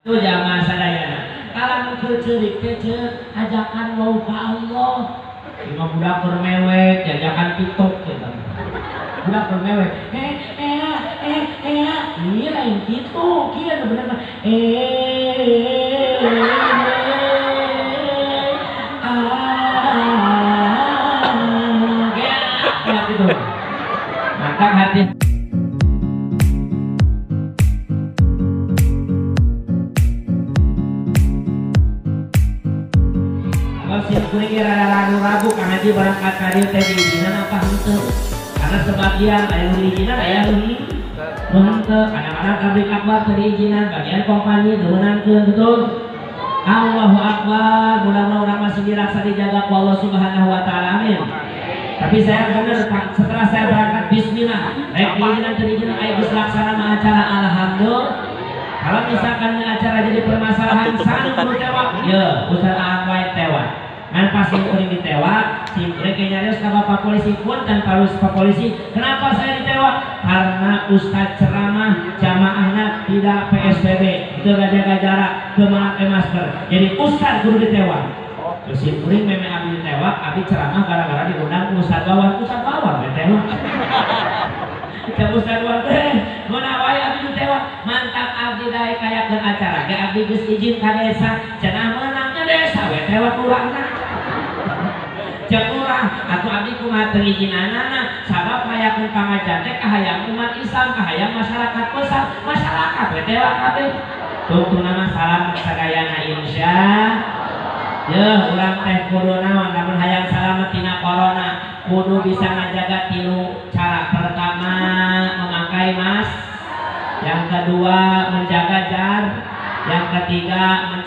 Itu jamaah sadayana. Kalau kecerik kece ajakan mau ke Allah. Lima budak bermewek, ajakan TikTok gitu. Budak bermewek. Iya lain gitu, kia bener-bener. Gitu. Maka hati. Kuring rada ragu-ragu karena dia berangkat kadir teh diizinan apa henteu. Karena sebagian aya nu diizinan aya nu henteu. Kadang-kadang pabrik akbar teu diizinan, bagian kompani deunangkeun betul. Allahu akbar, mudah-mudahan urang masih dirasa dijaga ku Allah Subhanahu wa taala. Amin. Tapi saya benar setelah saya berangkat bismillah, rek diizinan teu diizinan aya geus laksana acara alhamdulillah. Kalau misalkan acara jadi permasalahan sanu kudu tewak, ya usaha akwai tewak. Kan pasti kuring ditewak, si mereka nyarios ke bapak polisi pun dan harus pak polisi. Kenapa saya ditewak? Karena ustadz ceramah jamaahnya tidak PSBB, itu gak jaga jarak, memakai masker. Jadi ustadz kudu ditewak. Terus si kuring memang abdi ditewak, abdi ceramah gara-gara diundang ustadz bawah ditewak. Cak ustadz bawah mana wae abdi ditewak, mantap abdi daek kayak acara, ge abdi geus izin ka desa, cenah menangnya desa we tewak urangna. Cek urang atuh abdi kumaha teu izinanana sabab hayakeun pangajan teh kahayang umat Islam, kahayang masyarakat besar, masyarakat we tewak kabeh. Tungtuna salam sadayana insya. Yeuh urang teh kudu naon lamun hayang salamet tina corona, kudu bisa ngajaga tilu cara. Pertama memakai masker, yang kedua menjaga jarak, yang ketiga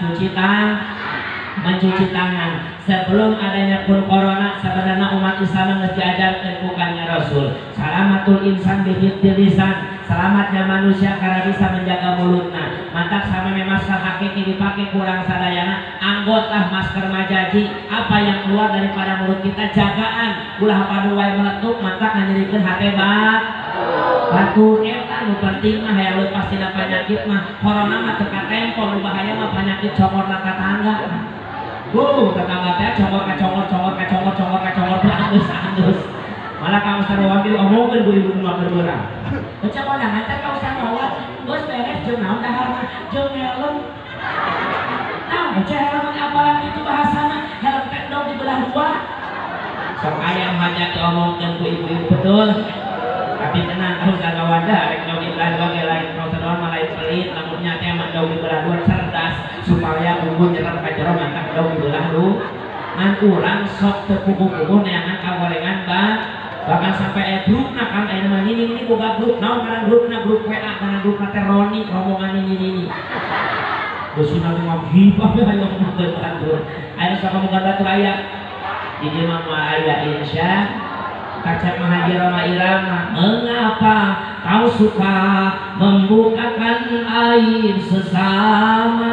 mencuci tangan. Sebelum adanya pun corona sebenarnya umat Islam mesti diajarkan bukannya Rasul. Salamatul insan bihifdzil lisan, selamatnya manusia karena bisa menjaga mulutnya. Mantap sama masker hakiki dipakai kurang sadayana. Anggota masker majaji, apa yang keluar daripada mulut kita jagaan. Ulah padu wae meletup, mantap nganyerikeun hate batur eta nu penting mah hayang leupas tina penyakit mah. Corona mah teu katempo, nu bahaya mah penyakit congor na tetangga. Tetangga teh congor angus. Malah ka Ustaz Wawat diomongkeun ku ibu nu berberang. Baca kondangan teh ka Ustaz Wawat, geus beres jeung naon daharna? Jeung helm. Naon baca helm apalan itu bahasana? Helm teh dong dibelah dua. Sok aya hajat diomongkeun ku ibu-ibu betul. Tapi tenang tahu jaga wadah, rek dong dibelah dua ge lain prosedur mah lain pelit, lamun nya teh mah dong dibelah dua cerdas supaya unggul nyerap ka jero mantap dong dibelah dua. Ngan urang sok teu kuku-kuku neangan kagorengan bahkan sampai grupna kan aya mah ini boga grup naon ngaran grupna grup WA kana grup teroni rombongan ini. Terus sudah ngabhibah ya ayo ngomongkeun batur. Aya sok ngomongkeun batur aya. Di dieu mah aya insya Kacak Mahaji Roma Irama, mengapa kau suka membukakan air sesama?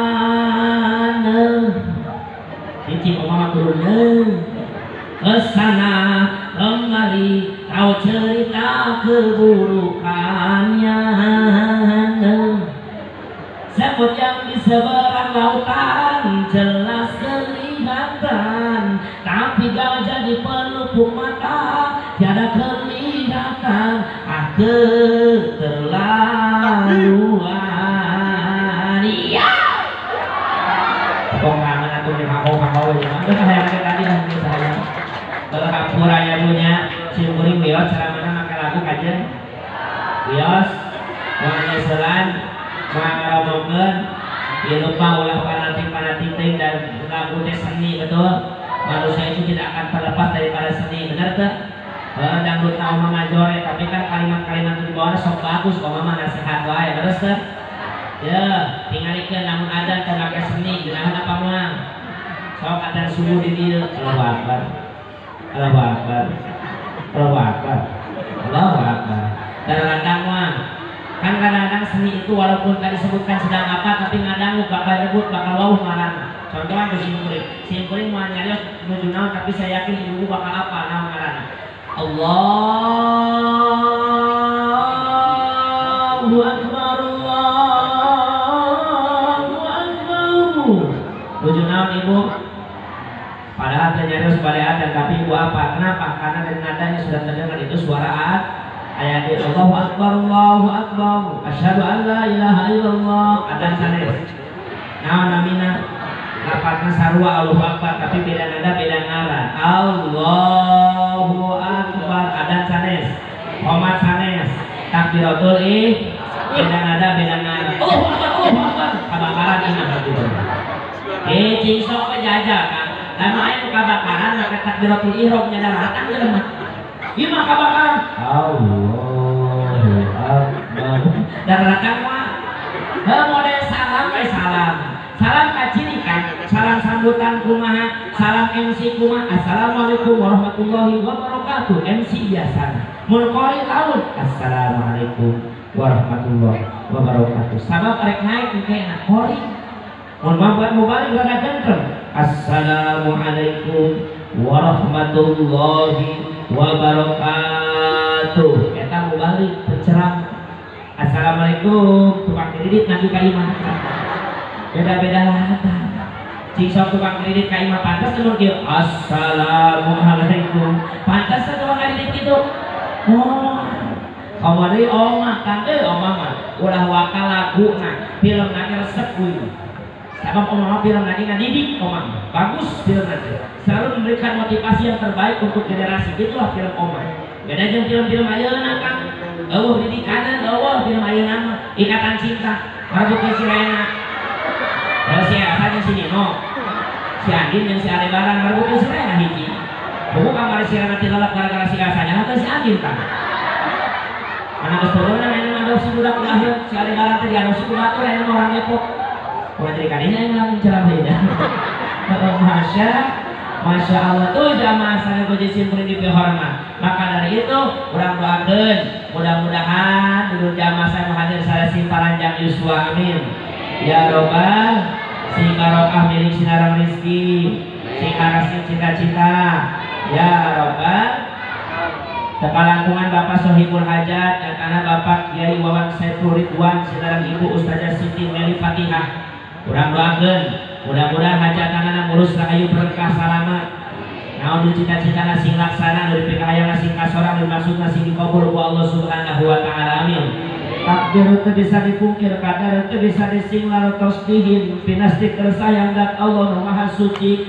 Cici omama turun kesana kemari kau cerita keburukannya. Sebut yang di seberang lautan jelas kelihatan, tapi kau jadi pelupuk mata tiada kelihatan. Keterlaluan. Iya. Kok kangen aku di kakao ya. Itu hayang tadi lah saya. Kalau kapura ya punya simkuring bios ceramahna make lagu kajen. Bios warna selan ngomongkeun ieu lupa ulah panatik dan lagu teh seni betul. Manusia itu tidak akan terlepas daripada seni, benar teh? Dangdut tahu mama jore, tapi kan kalimat-kalimat itu di bawah sok bagus, kok mama nasihat wae, terus teh? Ya, tingalikeun namun adzan teu make seni, geunahan apa moal? Sok adzan subuh di dieu, Allahu Akbar. Allahu Akbar. Allahu Akbar. Allahu Akbar. Dan radang mah kan kadang-kadang seni itu walaupun tadi disebutkan sedang apa, tapi ngadang bakal rebut, bakal wauh ngaranna. Contohnya ke simkuring mau nyarios menuju naon, tapi saya yakin ibu bakal apa naon ngaranna. Allahu Akbar, Allahu Tujuh naon ibu? Padahal ternyata sebalik dan tapi ibu apa? Kenapa? Karena dari nadanya sudah terdengar itu suara ayat Allahu Akbar, Allahu Akbar, asyhadu an la ilaha illallah. Adzan sanes. Naon namina? Lapatna sarua Allahu Akbar tapi beda nada beda ngaran. Allahu Akbar adzan sanes. Qomat sanes. Takbiratul beda nada beda ngaran. Allahu Akbar, Allahu Akbar. Kabakaran ingat begitu. Cing sok penjajah kan. Lama aja kebakaran, maka takbiratul ihram nya datang ke rumah. Gimana kebakaran? Allahu Akbar. Dan datang mah, model salam salam. Salam kaciri kan, salam sambutan kumaha, salam MC kumaha. Assalamualaikum warahmatullahi wabarakatuh. MC biasa. Mun qori laut, assalamualaikum warahmatullahi wabarakatuh. Sabab arek naik kena qori. Mun mampat mubalik rada ganteng. Assalamualaikum warahmatullahi wabarakatuh. Eta mubalik berceram. Assalamualaikum tukang kredit nabi kaimah. Beda-beda lata. Cing sok tukang kredit kaimah pantas temen kieu. Assalamualaikum. Pantas tukang kredit kitu. Oh. Kamari omah kan omah mah ulah wakal laguna. Film nanya resep kuy. Sabab omah film lagi ngadidik omah bagus film nanti selalu memberikan motivasi yang terbaik untuk generasi. Itulah film omah. Beda jeung film-film ayeuna kan eueuh didikan eueuh film ayeuna mah Ikatan Cinta Prabu Kisirena. Kalau si Asa jeung si Nino si Andin jeung si Aldebaran Prabu Kisirena hiji buku kamar si Rana tilelep gara-gara si Asanya atau si Andin kan anak keturunnya yang adopsi budak lahir si Aldebaran teh diadopsi budak tuh yang orang Depok. Jadi kalinya yang ngalamin ceramah ya. Masya Allah tuh jamaah sana puji simpulin di hormat. Maka dari itu kurang doakan mudah-mudahan dulu jamaah saya hadir saya simpalanjang yuswa amin. Ya Robbal sing barokah milik sinarang rizki sing harasing cita-cita. Ya Robbal Kepalangkungan Bapak Sohibul Hajat dan tanah Bapak Kiai Wawan Saiful Ridwan sinarang Ibu Ustazah Siti Meli Fatihah. Kurang doakeun mudah-mudahan hajat tangan mulus rahayu berkah salamat. Naon cita-citana sing laksana nu dipikahayana sing kasorang nu maksudna sing dikabul ku Allah Subhanahu wa taala. Amin. Takdir teu bisa dipungkir, kadar teu bisa dising larotos dihin pinastik tersayang dat Allah nu Maha Suci.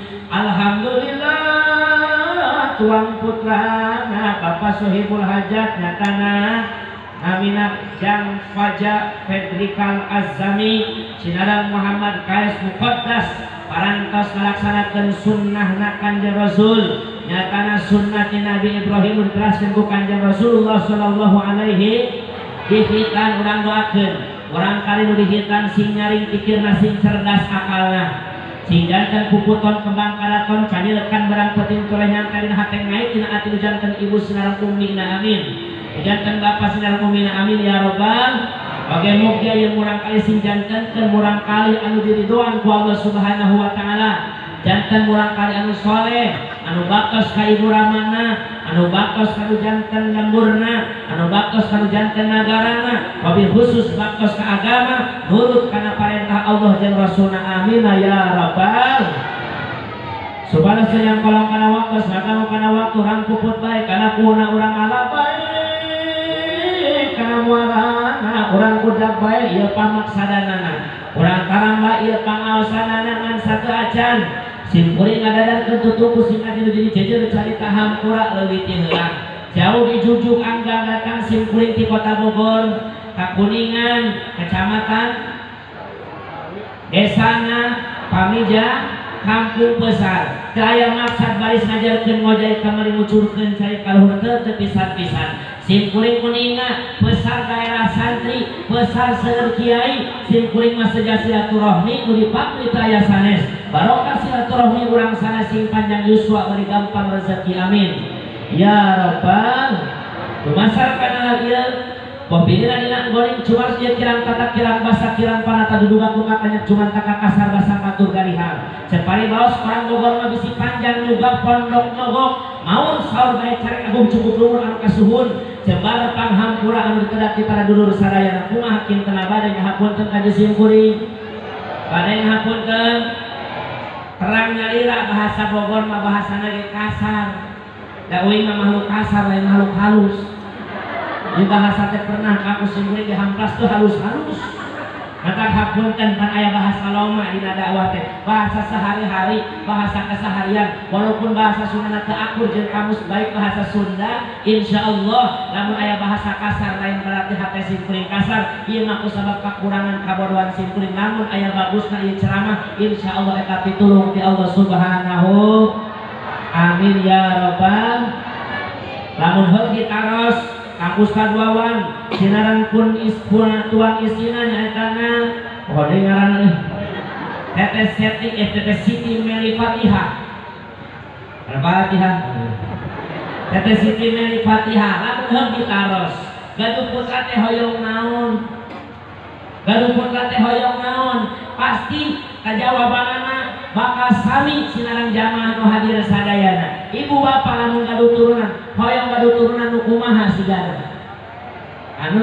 Alhamdulillah tuang putrana Bapak Sohibul Hajat nyatana Aminah Jang Faja Fedrikal Azami Sinarang Muhammad Kais Muqaddas parantos melaksanakan sunnah na Kanjeng Rasul nyatana sunnah Nabi Ibrahim teraskeun ku Kanjeng Rasulullah sallallahu alaihi dihitan urang doakeun urang kali nu dihitan sing nyaring pikirna sing cerdas akalna sing jantan puputon kembang kalaton kadilekan barang penting toleh nyantarin hateng naik dina ati jantan ibu sinarang ummina amin. Jantan Bapak sinarang ummina amin ya Rabbal. Bagai mugia yang murang kali sing jantan dan murang kali anu diridoan ku Allah Subhanahu wa taala. Jantan murang kali anu soleh, anu bakos ka ibu ramana, anu bakos ka jantan lemburna, anu bakos ka jantan nagarana, wabil khusus bakos ka agama, nurut kana perintah Allah jeung Rasulna amin ya Rabbal. Subhana sayang kolong kana waktu, sakamu kana waktu rang puput baik, kana kuna urang ala baik. Kana muarana urang budak bae ieu pamaksadanana urang karamba ieu pangaosanana ngan satu acan simkuring ngadadarkeun tutuku sing adi jadi jejer carita hampura leuwih ti heula jauh di Jujuk Angga datang simkuring ti Kota Bogor ka Kuningan kecamatan desana Pamija kampung besar daya maksad baris ngajarkeun ngojai kamari ngucurkeun cai kaluhur teu pisan-pisan simkuring Kuningan besar daerah santri besar seueur kiai simkuring mah seja silaturahmi nu dipakri aya sanes barokah silaturahmi urang sanes sing panjang yuswa beri gampang rezeki amin ya Rabbal. Lumasar kana lagi Pembina ilang goreng cuar dia kirang kata kirang basa kirang panata duduga kumak banyak cuman taka kasar basa katur garihan cepari baos orang Bogor mah bisi panjang juga pondok nyogok mau sahur baik cari agung cukup lumur anu kasuhun cebar panghampura anu dikedak di para dulur sadayana kumaha hakim tenabada nyahapunten ka jeung kuring pada nyahapunten terang nyalira bahasa Bogor mah bahasana ge kasar. Da uing mah makhluk kasar lain makhluk halus. Di bahasa teh pernah aku sendiri dihamplas tuh halus-halus. Mata hapunten pan aya bahasa loma dina dakwah teh, bahasa sehari-hari, bahasa keseharian. Walaupun bahasa Sunda teu akur jeung kamus baik bahasa Sunda, insyaallah lamun aya bahasa kasar lain berarti hate simkuring kasar, ieu mah kusabab kakurangan kabodohan simkuring. Namun aya bagusna ieu ceramah, insyaallah eta pitulung ti Allah Subhanahu. Amin ya rabbal. Lamun heuh taros Kang Ustad Wawan sinaran pun tuan istina nyaetana kode ngaran Teteh Siti Meli Fatihah. Al-Fatihah. Teteh Siti Meli Fatihah lamun heuh ditaros gaduh putra teh hoyong naon. Gaduh putra teh hoyong naon? Pasti kajawabanana bakal sami sinaran jamaah nu hadir sadayana. Ibu bapak lamun gaduh turunan, hoyong gaduh turunan nu kumaha sigana? Anu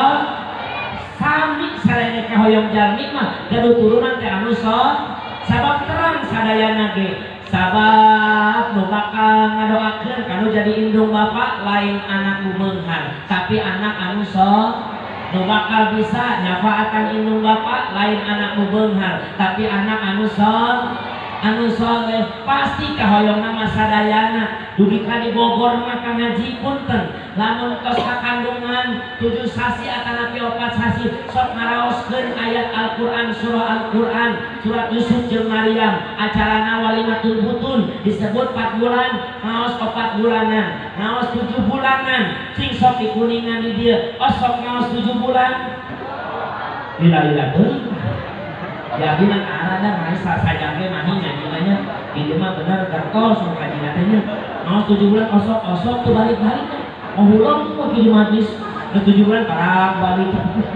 sami sareng ka hoyong jalmi mah gaduh turunan teh anu sabab terang sadayana ge. Sabab nu bakal ngadoakeun kanu jadi indung bapak lain anak nu meunghar, tapi anak anu nu bakal bisa nyafaatan indung bapak lain anak nu beunghar, tapi anak anu soleh. Pasti kahoyong nama sadayana dudika di Bogor mah ka ngaji punten lamun tos kakandungan 7 sasi atanapi 4 sasi sok ngaraoskeun ayat Al-Qur'an surah Al-Qur'an surat Yusuf jeung Maryam. Acarana walimatul butun disebut 4 bulan ngaos 4 bulanan ngaos 7 bulanan sing sok dikuningan di dieu sok ngaos 7 bulan lila-lila teuing. Jadi nak arada ngai saja ge mani nyanyiannya itu mah bener gertos nu kajina teh nya. Ngaos 7 bulan osok tuh balik-balik. Oh ulang tuh di majlis 7 bulan parang balik.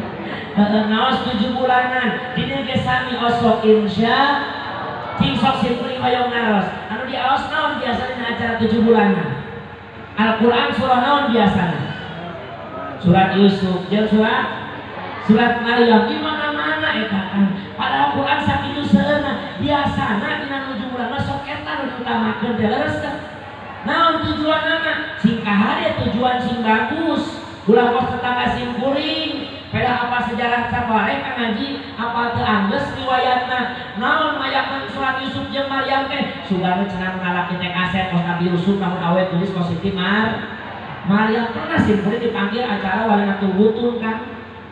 Ngaos 7 bulanan. Dina ge sami osok insya cing sok simkuring hoyong naros. Anu diaos naon biasana acara 7 bulanan. Al-Qur'an surah naon biasana? Surat Yusuf jeung surat Maryam di mana-mana eta kan. Padahal Quran sakitu seueuna biasana dina nuju bulan masuk eta nu diutamakeun teh leres. Naon tujuanna? Sing kahade tujuan sing bagus. Ulah kos tetangga simkuring, peda apa sejarah sabare ka ngaji, apa teu anggeus riwayatna. Naon mayakeun surat Yusuf jeung Maryam teh sugana cenah ngalaki teh kaset kos Nabi Yusuf namun awet tulis positif Maryam pernah simkuring dipanggil acara walimatul butun kan.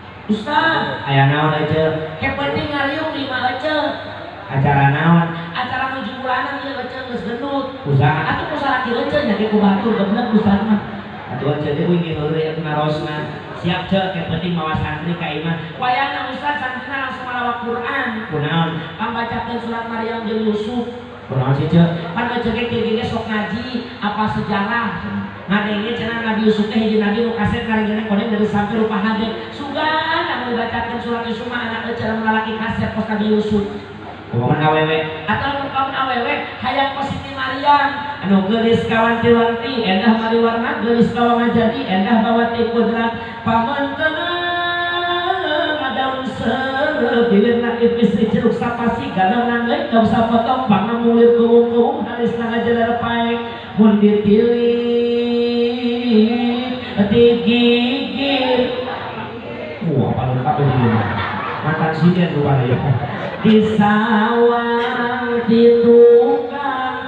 Ustaz, aya naon aja? Ke penting ngaliung 5 aja. Acara naon? Acara 7 bulanan ieu aja geus gendut. Usaha atuh usaha laki aja nya ku batur bener Ustaz mah. Atuh aja deui ge heureuy atuh narosna. Siap ce ke penting mawa santri ka imah. Wayahna Ustaz santrina langsung malawak Quran. Kunaon? Pambacakeun surat Maryam jeung Yusuf. Kunaon sih ce? Pan baca ge sok ngaji apa sejarah. Ngadenge cenah Nabi Yusuf teh hiji nabi nu kaset karengena kode dari sampai rupa hade. Sugan anu dibacakeun surat Yusuf mah anak eceul lalaki kaset pos Nabi Yusuf. Kumaha awewe atau nu kaum awewe hayang positi Maryam anu geulis kawanti-wanti endah mari warna geulis kawangan jadi endah bawati kudrat pamantenna ngadaun seueuh bilirna iblis jeruk sapasi gadang nanggeuk teu usah potong bangna mulir kuung-kuung harisna ngajeler paek mun dipilih digigir. Wah, paling kabeh ieu. Mantan siden rupana ya. Di sawah di tukang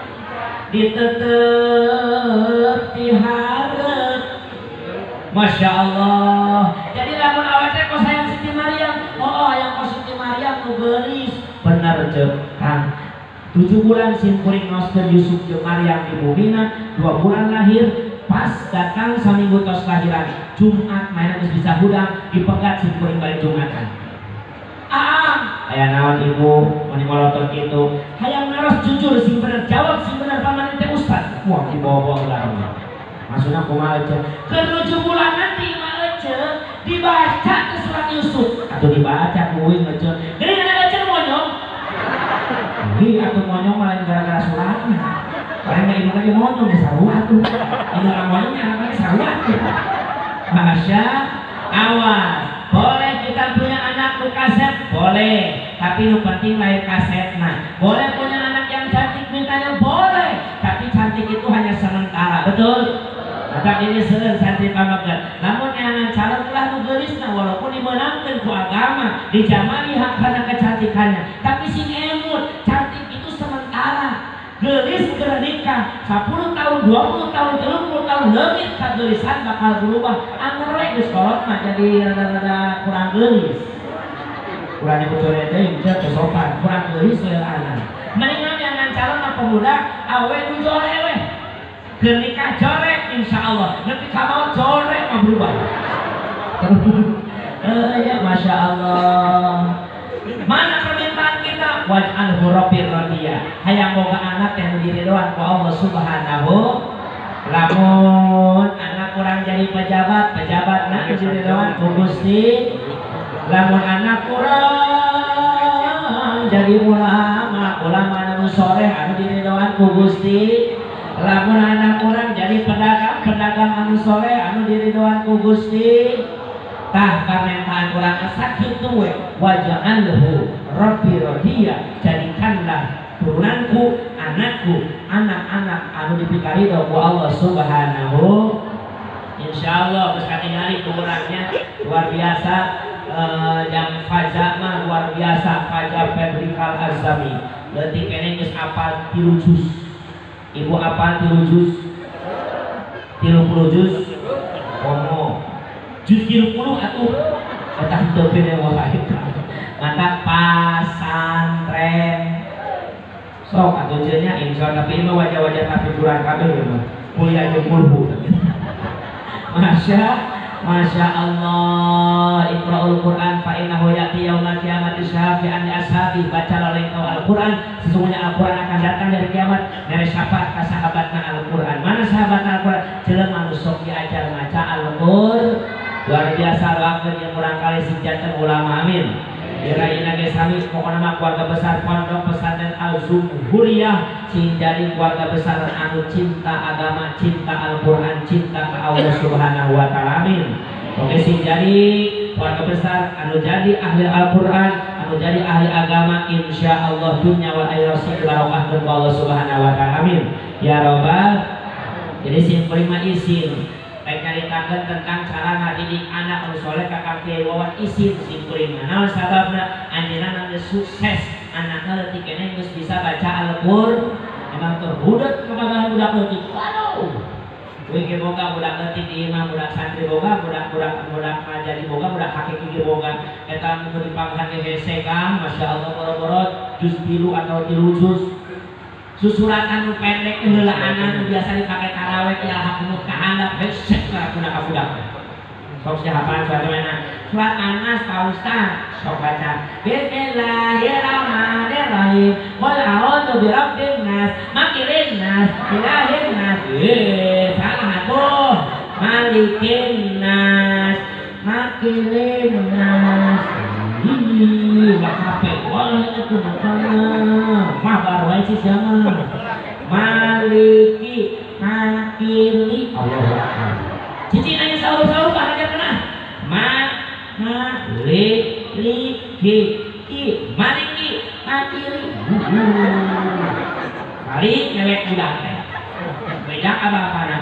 ditetep diharap. Masya Allah. Jadi lamun awet teh kos hayang Siti Maryam. Hayang kos Siti Maryam nu geulis. Bener ceuk Kang. 7 bulan simkuring ngaoskeun Yusuf jeung Maryam di bumina, 2 bulan lahir. Pas datang saminggu tos lahiran Jumat mainan geus bisa hudang dipegat simkuring balik Jumatan. Aya naon ibu mani molotot kitu hayang naros jujur sing bener jawab sing bener paman teh Ustaz. Wah dibawa-bawa ulah maksudna kumaha aja keur 7 bulanan di imah ece dibaca ke surat Yusuf atau dibaca kuing ece geuning ada ece monyong ih atuh monyong malah gara-gara suratna. Paling gak ibu lagi monyong ya sarua tuh. Ini orang monyong yang lagi sarua tuh. Masya awas. Boleh kita punya anak nu kaset, boleh. Tapi nu penting lahir kaset nah. Boleh punya anak tetap ini seueur santri pamageun lamun eangan calon ulah nu geulisna walaupun dimenangkeun ku agama dijamali hak kana kecantikannya tapi sing emut cantik itu sementara gelis keur nikah 10 tahun 20 tahun 30 tahun leungit kageulisan bakal berubah anggerek geus kolot mah jadi rada-rada kurang geulis kurang dibocorin teh teu sopan kurang geulis we anak mendingan eangan calon pemuda awe nu jore we keur nikah jorek insyaallah nepi ka maot jorek mah berubah ya masya Allah mana permintaan kita waj'alhu rabbir radiya hayang boga anak yang diridhoan ku Allah subhanahu lamun anak kurang jadi pejabat nak diridhoan ku Gusti lamun anak kurang jadi ulama anu soleh anu diridhoan ku Gusti lamun anak kurang jadi pedagang anu soleh anu diridhoan ku Gusti tah permintaan kurang sakitu we waj'alhu rabbi radiya jadikanlah turunanku anakku anak-anak anu dipikaridho ku Allah subhanahu insyaallah geus katingali kurangnya luar biasa jam fajar mah luar biasa fajar Fabrikal Azami leutik kene geus apal 3 juz ibu apal 3 juz 30 juz komo juz 30 atuh eta teu pede wae mantap pasantren sok atuh nya insyaallah tapi mah wajah-wajah tapi kurang kabeh mah kuliah jeung kulhu Masya Allah Iqra'ul Quran fa'innahu ya'ti yaumal qiyamati syafi'an li ashabi bacalah engkau Al-Quran sesungguhnya Al-Quran akan datang dari kiamat dari syafaat ka sahabatna Al-Quran mana sahabatna Al-Quran jelema anu sok diajar maca Al-Quran luar biasa doakeun yang murang kali si janten ulama amin diraina ge sami pokona mah keluarga besar Pondok Pesantren Al-Zuhuriyah sing jadi keluarga besar anu cinta agama cinta Al-Quran cinta ke Allah subhanahu wa ta'ala amin oke sing jadi keluarga besar anu jadi ahli Al-Quran anu jadi ahli agama insyaallah dunya wal akhirah sing barokah ku Allah subhanahu wa ta'ala amin ya rabbal jadi sing prima isin ceritakan tentang cara ngadidik anak anu soleh kakak Kiai Wawan isin simpulinna naon sababna anjeunna nanti sukses anakna leutik keneh geus bisa baca Al-Qur'an emang terbudak kebanggaan budak leutik waduh we ge boga budak leutik di imam budak santri boga budak jadi boga budak hakiki ge boga eta nu dipanghan ge hese Kang masyaallah boro-boro juz 3 atau 3 juz susuran anu pendek heula anak biasa dipakai tarawih ya hakumut ka handap hesek kana budak sok hafal surat Anas Pak Ustaz sok baca Bismillahirrahmanirrahim qul a'udzu birabbin nas makirin nas ilahin nas salah tuh malikin nas makirin nas gak capek wah itu makanya mah baru aja sih sama maliki makili Allah cici nanya sahur-sahur pak aja pernah maliki maliki makili kali ngewek budak teh beda apa-apana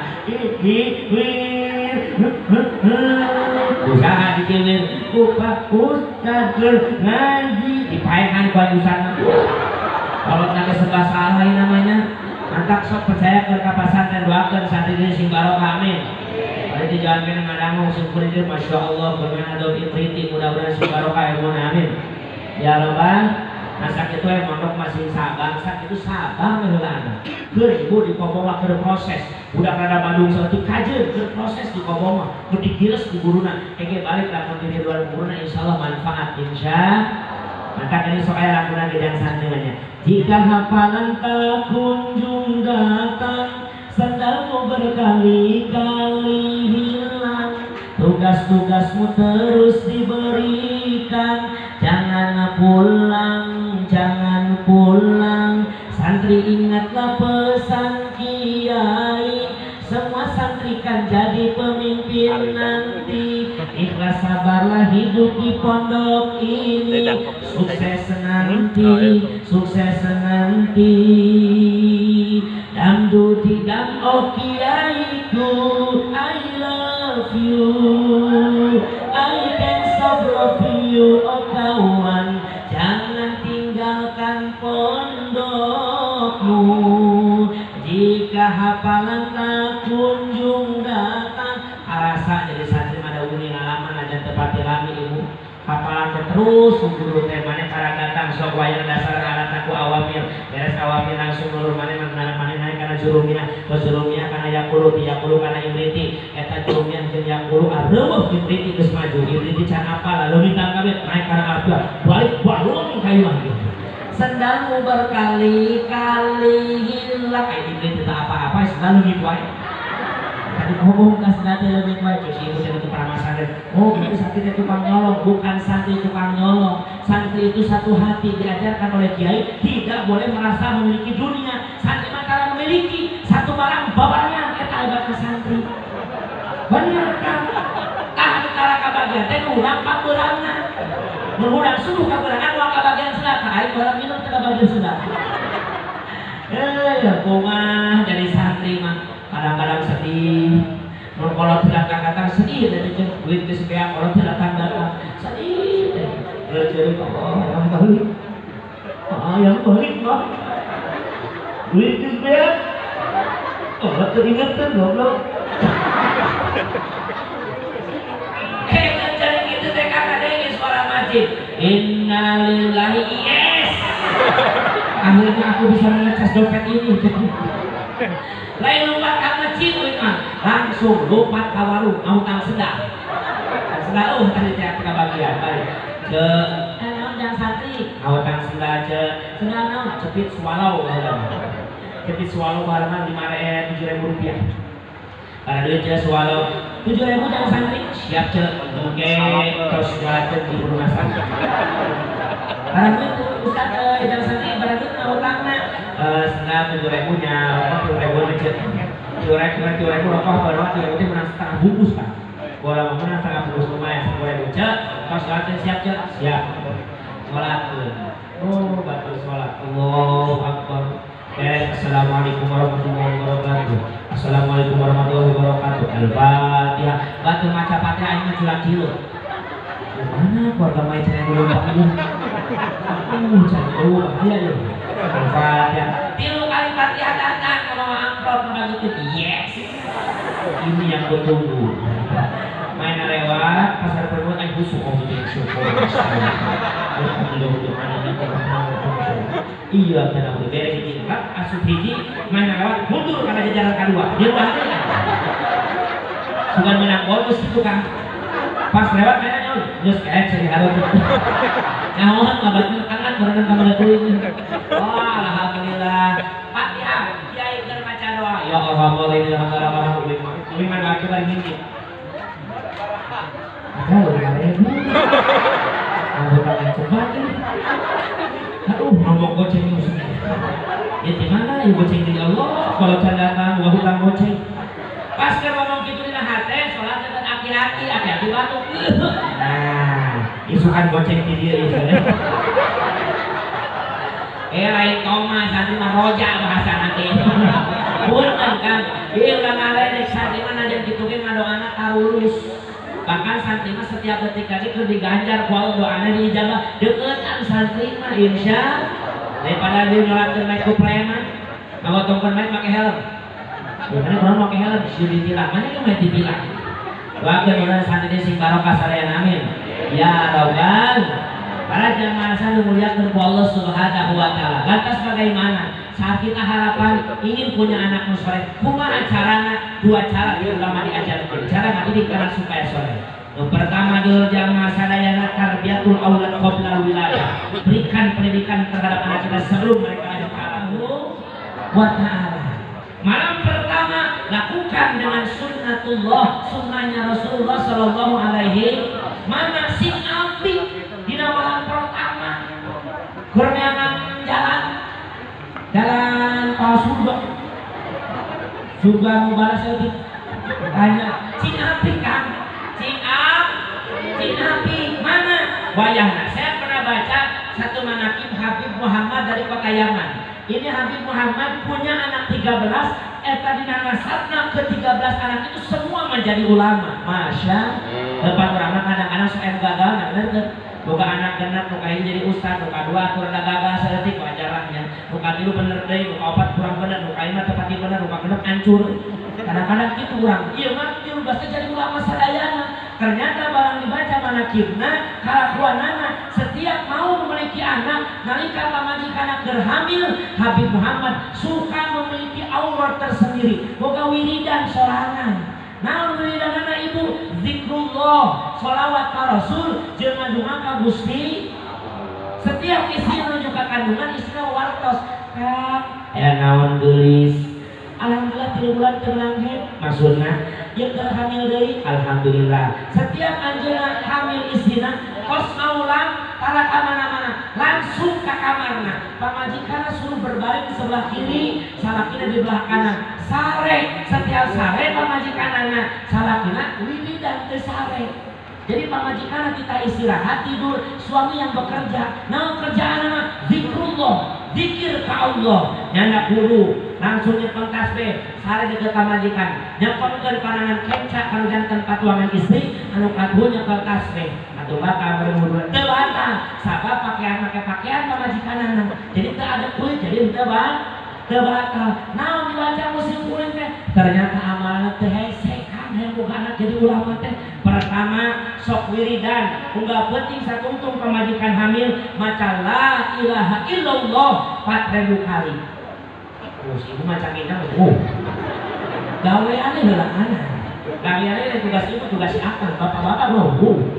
usaha dikilir ustaz ngaji dipaekan ku usahana kalau nanti sebelah salah namanya antak sok percaya ke pesantren doakeun santri di sing barokah amin ari di jalan kene ngadangu sing kulidir masyaallah bermain adol ibriti mudah-mudahan sing barokah ilmuna amin ya rabbal masak itu yang mondok masih sabang sak itu sabang heulana keur ibu di Koboma keur proses budak rada Bandung saeutik kajeun keur proses di Koboma keur digiles di guruna ege balik lamun di luar guruna insyaallah manfaat maka ini sok aya lagunan gedang sandeungannya jika hafalan tak kunjung datang sandalmu berkali-kali hilang tugas-tugasmu terus diberikan jangan pulang santri ingatlah pesan kiai semua santri kan jadi pemimpin nanti ikhlas sabarlah hidup di pondok ini sukses nanti Damdu tidam oh kiaiku, I love you, I can't stop loving you, oh kawan, jangan tinggalkan pondokmu. Jika hafalan tak kunjung datang, arasa jadi santri mada uni ngalaman aja tepati lami ibu. Hafalan terus guru teh mana karang datang sok wayang dasar alat aku awamil beres awamil langsung nurun mana naik karena jurumia karena yakulu karena imriti eta jurumia jeung yakulu areueuh imriti geus maju imriti can apa lalu minta kabeh naik karena artua balik balung ka imah gitu sendalmu berkali-kali hilang imriti tak apa-apa selalu gitu wae tadi ngomong ke sendal lebih baik si ibu itu peramasan oh itu santri tukang nyolong bukan santri tukang nyolong santri itu satu hati diajarkan oleh kiai tidak boleh merasa memiliki dunia santri maka memiliki satu barang bawahnya kita ibarat santri benar kan tahan tara kabagian teh urang pakurangna mengurang subuh kakurangan uang kabagian sedekah air barang minum teh kabagian sedekah kumah jadi santri mah kadang-kadang sedih kalau tidak kata sedih dari duit kesepian kalau tidak datang sedih jadi yang balik mah duit kesepian kalau teringatkan goblok jadi gitu teh kakak deh suara masjid innalillahi yes akhirnya aku bisa mengecas dompet ini lain lompat ke masjid langsung lompat ke warung mau tang sedang tadi saya kebagian balik ke jangan santri mau tang sedang sedang cepit swallow halaman 7.000 rupiah karena duit swallow 7.000 jangan santri siap oke terus wajar di rumah sakit karena itu Ustaz jangan santri berarti mau tangna senang 7.000 nya 7.000 macet 7.000 rokok baru 7.000 itu menang setengah bungkus kan boleh menang setengah bungkus lumayan 10.000 cek pas sholat siap sholat batul sholat Allahu Akbar Assalamualaikum warahmatullahi wabarakatuh Assalamualaikum warahmatullahi wabarakatuh Al-Fatihah batu maca Fatihah ini curang cilut mana keluarga main yang belum ini jauh bahaya ya Al-Fatihah tilu kali Fatihah datang kalau amplop ngebagi itu yes ini yang gue tunggu main lewat pasar perempuan ayo busuk oh jadi syukur iya tenang beres ini kan asup hiji main lewat mundur karena jajaran kedua dia bahaya sudah menang bonus itu kan pas lewat mainnya just kayak cari halus nyawa ngabatnya kangen berenang kamar kulit wah alhamdulillah Fatihah kiai keur maca doa ya Allah boleh orang kulit mana lagi bari ngintip ada orang rebu anggota yang cepat aduh nombok goceng musuhnya ya gimana ya goceng dari Allah kalau candakan gua hutang goceng pas ke ngomong gitu di hati sholat dengan aki-aki hati-hati batuk nah isukan goceng di dia itu lain koma santri mah roja bahasa nanti punten kan dia udah ngaledek santri mah najan ditugin ngadoana tarulus bahkan santri mah setiap detik lagi keur diganjar ku Allah doana diijabah deuketan santri mah insya daripada dia ngelatih naik ku preman bawa tongkon naik pakai helm gimana orang pakai helm sih ditilang mana yang main ditilang wakil orang santri sing barokah salean amin ya rabbal para jamaah yang dimuliakan Allah Subhanahu wa taala. Lantas bagaimana saat kita harapan ingin punya anak soleh? Kumaha carana? Dua cara yang ulama diajarkan. Cara ngadidik anak supaya soleh. Yang pertama dulu jamaah sadayana tarbiyatul aulad qabla wilayah. Berikan pendidikan terhadap anak kita sebelum mereka ada Allah wa taala. Malam pertama lakukan dengan sunnatullah, sunnahnya Rasulullah sallallahu alaihi manasik api. Dina malam pertama kurniangan jalan surga mubarak sedikit hanya cing api kan cing api mana wayahna saya pernah baca satu manaqib Habib Muhammad dari kota Yaman ini Habib Muhammad punya anak 13, tadi nasabna ke-13 anak itu semua menjadi ulama. Masya depan orang kadang-kadang soal gagal, bener. Buka anak genap, buka ini jadi ustaz, buka dua atur ada gagal sedetik wajarahnya. Buka tilu bener deh, buka opat kurang bener, buka lima tepati bener, buka genap hancur. Kadang-kadang gitu orang, iya mah dia udah jadi ulama sadayana. Ternyata barang dibaca manakibna, kalakuanana, setiap mau memiliki anak, nalika pamajikan gerhamil, Habib Muhammad suka memiliki aurat tersendiri. Boga wiridan sorangan. Nah, wiridanana itu zikrullah, sholawat ka Rasul, jeung ngadungan ka Gusti. Setiap istri menuju ka kandungan, istri wartos. Kak, naon geulis. Alhamdulillah 3 bulan terlangit, maksudna yang terhamil deui, alhamdulillah. Setiap anjeunna hamil istrina, kos maulang tara ka mana-mana, langsung ka kamarna. Pamajikanna suruh berbaring di sebelah kiri, salakina di belah kanan. Sare, setiap sare pamajikanana, salakina wiridan teu sare. Jadi pamajikanna kita istirahat tidur, suami yang bekerja. Nah, kerjaanna zikrullah, zikir ka Allah, nyanda guru. Langsung nyepeng tasbih, sare deket pamajikan, nyepengkeun panangan kenca kanu janten patuangan istri, anu kaduh nyepeng tasbih. Atuh baka berwudu teu bantah, sabab pakaian make pakaian pamajikanana. Jadi teu ada kulit, jadi teu bantah. Naon dibaca musim kulit teh? Ternyata amalna teu hese kan hayang boga anak jadi ulama teh. Pertama sok wiridan, unggal penting satungtung pamajikan hamil maca la ilaha illallah 4000 kali. Terus ibu macam ini gawe aneh lah anak. Gawe aneh tugas ibu tugas akang, bapak-bapak mau.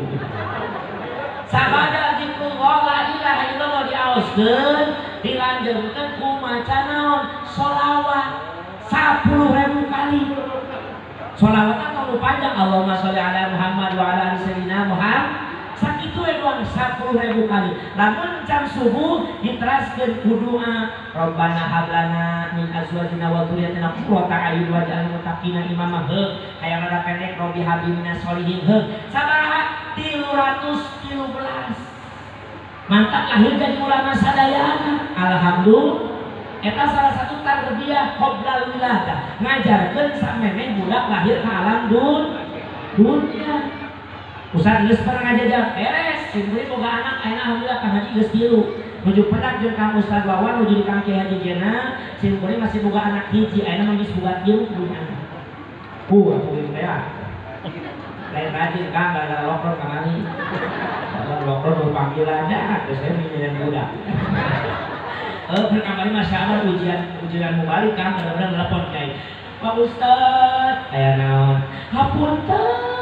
Sabada zikrullah la ilaha illallah diaoskeun, dilanjutkeun ku maca naon? Sholawat 10.000 kali. Sholawat anu panjang, Allahumma sholli ala Muhammad wa ala ali sayyidina Muhammad. Sakitu doang 10.000 kali. Lamun jam subuh diteraskeun ku doa, Rabbana hablana min azwajina wa dzurriyyatina qurrata a'yun waj'alna muttaqina imama. Hayang rada pendek Robbi habibina sholihin. Sabaraha 313. Mantap lahir jadi ulama sadayana. Alhamdulillah. Eta salah satu tarbiyah qoblal wiladah. Ngajarkeun samemeh budak lahir ka alam dunia. Ustaz geus pernah ngajajak beres, simkuring boga anak, ayeuna alhamdulillah Kang Haji geus 3. Nuju pedak jeung Kang Ustaz Wawan nuju di Kang Kiai Haji Jena, simkuring masih boga anak hiji, ayeuna mah geus boga 3 punya anak. Aku geus teh. Lain rajin Kang gara-gara lockdown kamari. Gara lockdown nu panggilan dah, geus saya minjeun budak. Kamari masyaallah ujian mubalik Kang, kadang-kadang telepon Kiai. Pak Ustaz, aya naon? Hapunten.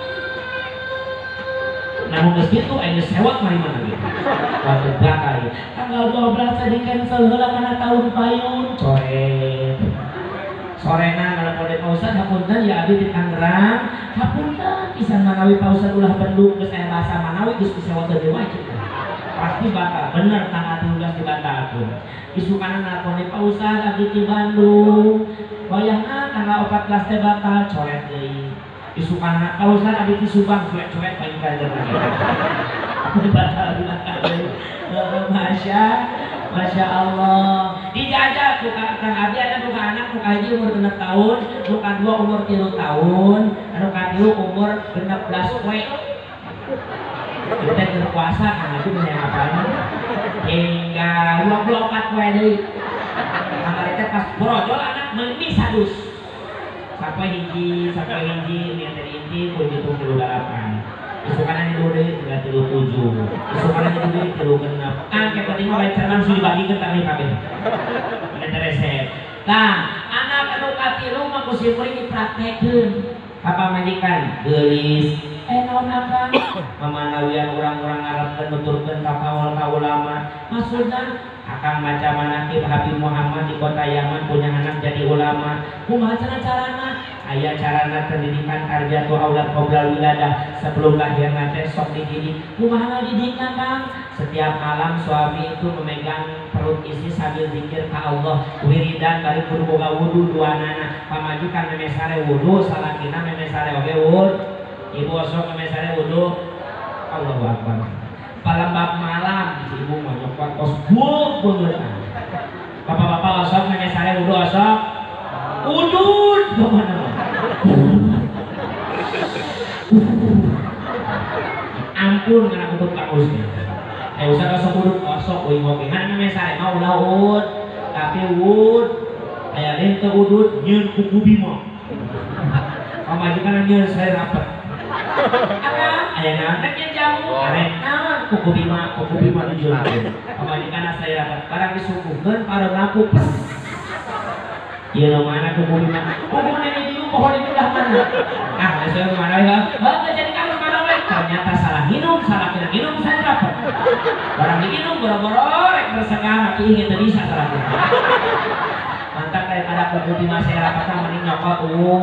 Namun begitu ayeuna sewot mari mana gitu. Waktu bakal tanggal 12 tadi cancel heula kana tahun payun coret. Sorena nelpon Pak Ustaz hapunten ya abdi di Tangerang. Hapunten pisan manawi Pak Ustaz ulah Bandung geus aya bahasa manawi geus disewot deui wae. Pasti bakal bener tanggal 13 dibatalkeun. Isukana nelpon Pak Ustaz abdi di Bandung. Wayahna tanggal 14 teh batal coret deui. Isukan kalau Ustaz abis Subang cuek-cuek paling kalian Masya Allah dijajak buka Kang Abi ada buka anak buka haji umur 6 tahun buka 2 umur 3 tahun anu ka 3 umur 16 poe kita berpuasa Kang Abi punya apa hingga 24 poe deui kamar teh pas brojol anak meuli sadus sampai hiji niat dari inti kunci 78 isukanan itu deh 37 isukanan itu deh 36 kayak tadi mau baca langsung dibagi ke kami kabeh ada resep nah anak anu katilu mah kusi kuring dipraktekeun apa majikan geulis naon akang mamanawian urang-urang ngarepkeun nuturkeun ka ulama maksudna akang baca manaqib Habib Muhammad di kota Yaman punya anak jadi ulama. Kumaha carana? Aya carana pendidikan tarbiyatu aulad qoblal wiladah sebelum lahir nanti sok dididik. Kumaha ngadidikna Kang? Setiap malam suami itu memegang perut istri sambil zikir ka Allah. Wiridan bari kudu boga wudu duanana. Pamajikan memesare wudu, salakina memesare oge wudu. Ibu osok memesare wudu. Allahu Akbar. Palembab malam si ibu mau nyokot kos buk banget. Bapak usnya. Usah sok udut sok euy ngokengan mah sare mah ulah ud. Tapi ud aya lain teu udut nyeun kuku bima. Pamajikan nyeun saya rapat. Aya naon teh jamu, arek naon kuku bima dijual. Pamajikan saya rapat barang disuguhkeun pareng lampu. Ieu mana kuku bima? Kuku nenek di pohon itu dah mana? Saya mana ya? Jadi kalau mana we? Ternyata salah minum, salah kira minum saya dapat. Barang diminum boro-boro rek tersengah tapi ingin teu bisa salah. Mantap daripada kuku bima saya rapat mending nyokot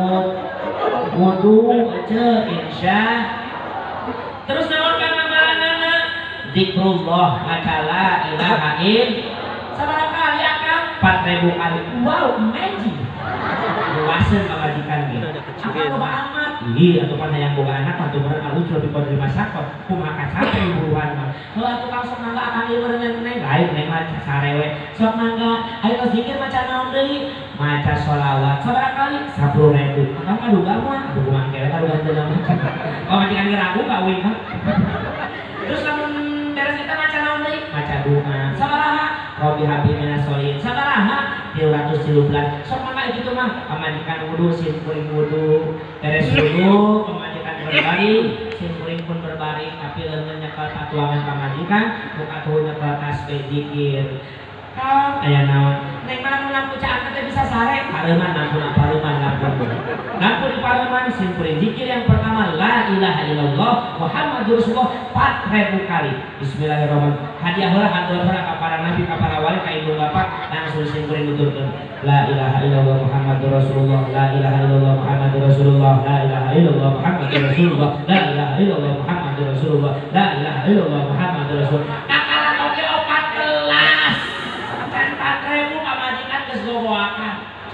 wudu aja insya. Terus naon kang amalanana? Zikrullah maca la ilaha illallah. Sabaraha kali akang? 4.000 kali. Wow, magic. Luaseun pamajikan ge. Apa loba amat? Ih, atuh pan hayang boga anak atuh meureun alus lebih pada masakot. Kumaha kacape buruan mah. Heuh atuh kang sok mangga akang ieu meureun neng lain neng mah sarewe. Sok mangga aya zikir maca naon deui? Maca sholawat. Sabaraha kali? 10.000. Akang kaduga mah, aduh kumaha kere kaduga teu naon. Pamajikan ge ragu ka euy mah. Terus lamun beres eta maca naon deui? Maca doa. Sabaraha? Robi habi minas solihin. Sabaraha? 313. Sok mangga kitu mah pamajikan wudu sim kuring wudu beres wudu pamajikan berbaring sim kuring pun berbaring tapi leungeun nyekel patuangan pamajikan nu atuh nyekel tasbih zikir. Kang aya naon? Neng mana nu lampu caan teh bisa sare? Pareuman lampuna pareuman lampu. Lampu di pareuman sim kuring zikir yang pertama la ilaha illallah Muhammadur Rasulullah 4.000 kali. Bismillahirrahmanirrahim. Hadiah heula hatur heula ka para nabi ka para wali ka ibu bapak langsung sim kuring nuturkeun. La ilaha illallah Muhammadur Rasulullah. La ilaha illallah Muhammadur Rasulullah. La ilaha illallah Muhammadur Rasulullah. La ilaha illallah Muhammadur Rasulullah. La ilaha illallah Muhammadur Rasulullah. Kakalan oge 14. 4.000 pamajikan geus gogoakan.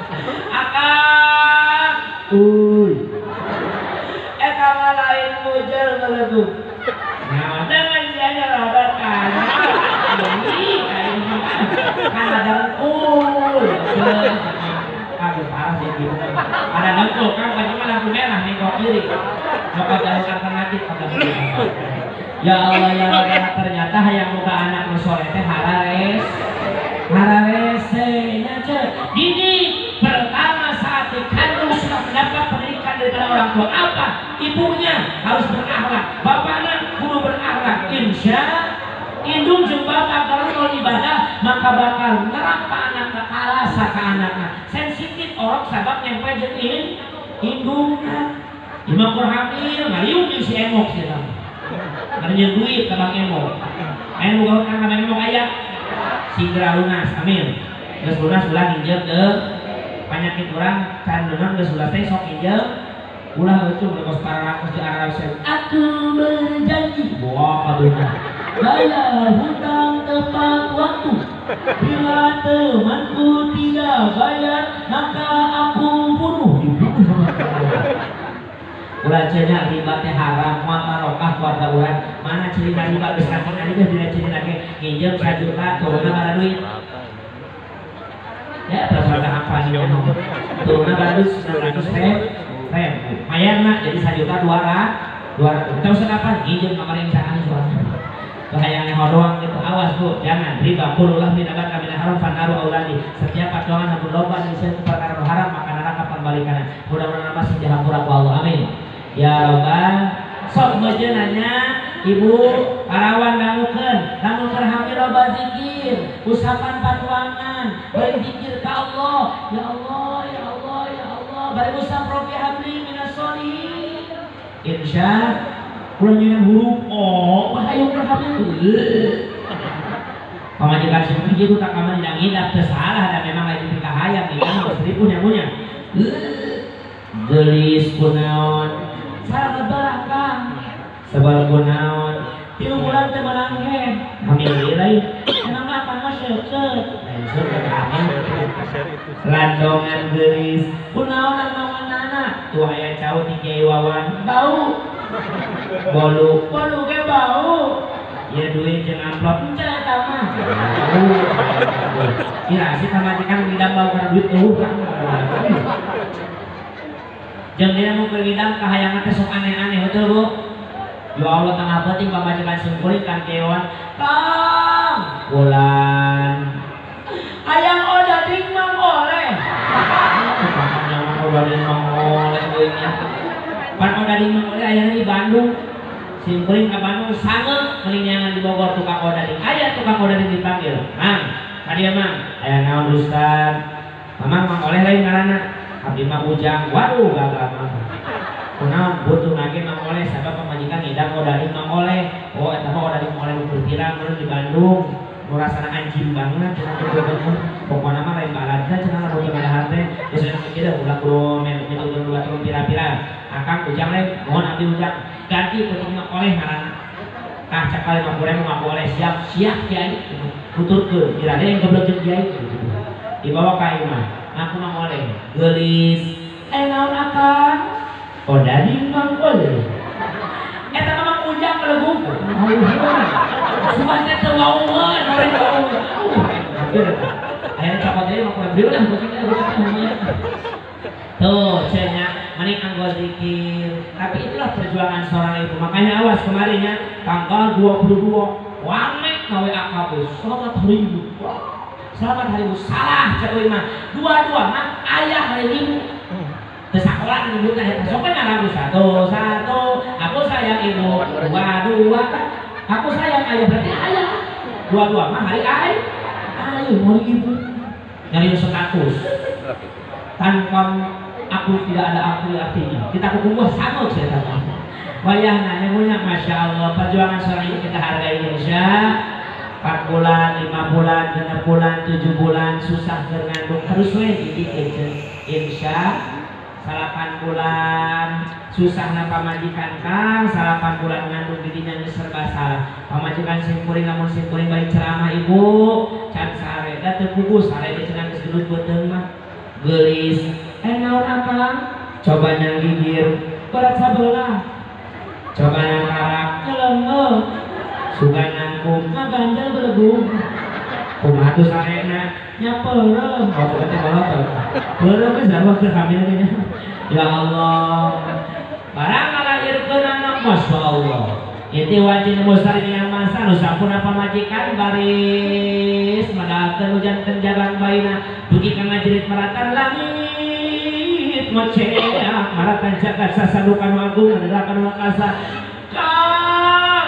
Akang. Eta mah lain mujel ngelegut. Nah, dengan dianya rada kana. Ini kain kan ada ngkul. Aduh parah sih gitu. Ada ngkul kan bagaimana lampu merah nih kok kiri. Maka jalur alternatif pada ya Allah ya Allah ternyata hayang muka anak nu soleh teh harares. Hararesenya ce. Ini pertama saat dikandung sudah mendapat pendidikan dari orang tua apa? Ibunya harus berakhlak, bapaknya kudu berakhlak. Insya indung jeung bapak kalau mau ibadah maka bakal nerap ka anakna kalasa ka anakna. Sensitif orang sabab nyampe jeung indungna. Imam Qurhamil ngaliung jeung si emok sih tah. Karena duit ka Bang Emok. Aya nu gawe ka Bang Emok aya sigra lunas amin. Geus lunas ulah nginjel teu panyakit urang can leungeun geus ulah teh sok injel ulah eueuh beukos pararakos di Arab Saudi. Aku berjanji boa kabeuna bayar hutang tepat waktu. Bila temanku tidak bayar maka aku bunuh. Ulah cenah riba teh haram, moal barokah keluarga urang. Mana cerita riba geus kasih tadi geus dina cerita ge nginjem 1 juta turunna bara duit. Ya terserah apa nih turunna bara duit 900.000. Mayarna jadi 1 juta 200. Kita usah kapan nginjem kemarin saan suara. Bahayanya hodoang gitu, awas bu, jangan riba pululah minabat kami haram fanaru auladi. Setiap pacongan namun loba di sini perkara haram maka neraka pembalikannya. Mudah-mudahan masih dihampura ku Allah, amin. Ya Rabbal, sok nanya ibu karawan dangukeun, lamun berhamil loba zikir, usapan patuangan, bari zikir ka Allah, ya Allah, ya Allah, ya Allah, bari usap robi habli minas sholihin. Insya ulah nyeunang huruf O, hayang berhamil. Pamajikan seperti itu tak kaman yang ngidap tersalah dan memang lagi pikah hayang ini harus seribu nyamunya. Gelis kunaon salah ngebarakang sebal kunaon tilu bulan teh menanghe hamil lain emang apa mah seukeut landongan gelis kunaon amawanana tuh aya cau ti Kiai Wawan bau bolu ge bau ya duit jeung amplop ence eta mah kira sih pamajikan ngidam bau karena duit urang jeung dina nu ngidam kahayangan teh sok aneh-aneh betul Bu Ya Allah tengah penting pamajikan simkuling kan kewan Kang bulan ayang oda ding mang oleh panjang oda ding mang oleh pan oda ding mang oleh ayang di Bandung simkuling ke Bandung sangat melinyangan di Bogor tukang oda ding ayah tukang oda ding dipanggil mang kadia mang ayah naon Ustad mamang mang oleh lain ngaranna abdi mah ujang waduh gagal mah kunaon butuh lagi mang oleh sabab pamajikan ngidam oda ding mang oleh oh eta mah oda ding mang oleh berkira mun di Bandung nu rasana anjing banget cenah teh pokona mah lain baladna cenah lamun teu ngadahar teh geus kieu ulah kudu milu dua turun pira-pira akang ujang lain mohon abdi ujang ganti peuting mang oleh ngaranna tah cak kali 50.000 mang oleh siap kiai tuturkeun kira yang goblok jeung kiai dibawa ka imah aku mang oleh geulis naon akang oda ding mang oleh eta mah mang ujang melegung suasana teu waungeun orang waungeun ayeuna cokot deui mah kudu lah tuh cenah manik anggol zikir tapi itulah perjuangan seorang ibu makanya awas kemarin ya tanggal 22 wamek gawe akab selamat hari ibu selamat hari ibu salah cek euy mah dua-dua mah ayah hari ibu sekolah ibu teh sok ngaranna satu aku sayang ibu dua kan aku sayang ayah berarti ayah dua mah hari ayah hari ibu nyari status tanpa aku tidak ada artinya kita kukuh sama ceritanya wayahna nyemunya Masya Allah perjuangan seorang ibu kita hargai insya 4 bulan, 5 bulan, 6 bulan, 7 bulan susah ngandung terus we didik insya 8 bulan susah na pamajikan kang 8 bulan ngandung didinya serba salah pamajikan simkuring namun simkuring balik ceramah ibu can sare da teu pugus sare teh cenah geus gelut beuteung mah geulis naon akang coba nyang gigir berat sabelah coba nyang karak nyelengeuk sugan nangkum ngagandel belegung kumaha tuh sarena nya peureuh oh teh balot peureuh geus sarua keur hamilnya ya Allah barang ngalahirkeun anak Masya Allah itu wajib mustari yang masa nu sampurna pamajikan baris madalkeun hujan jalan baina dugi ka ngajerit maratan langit moceak maratan jagat sasadukan agung ngadarakan makasa kang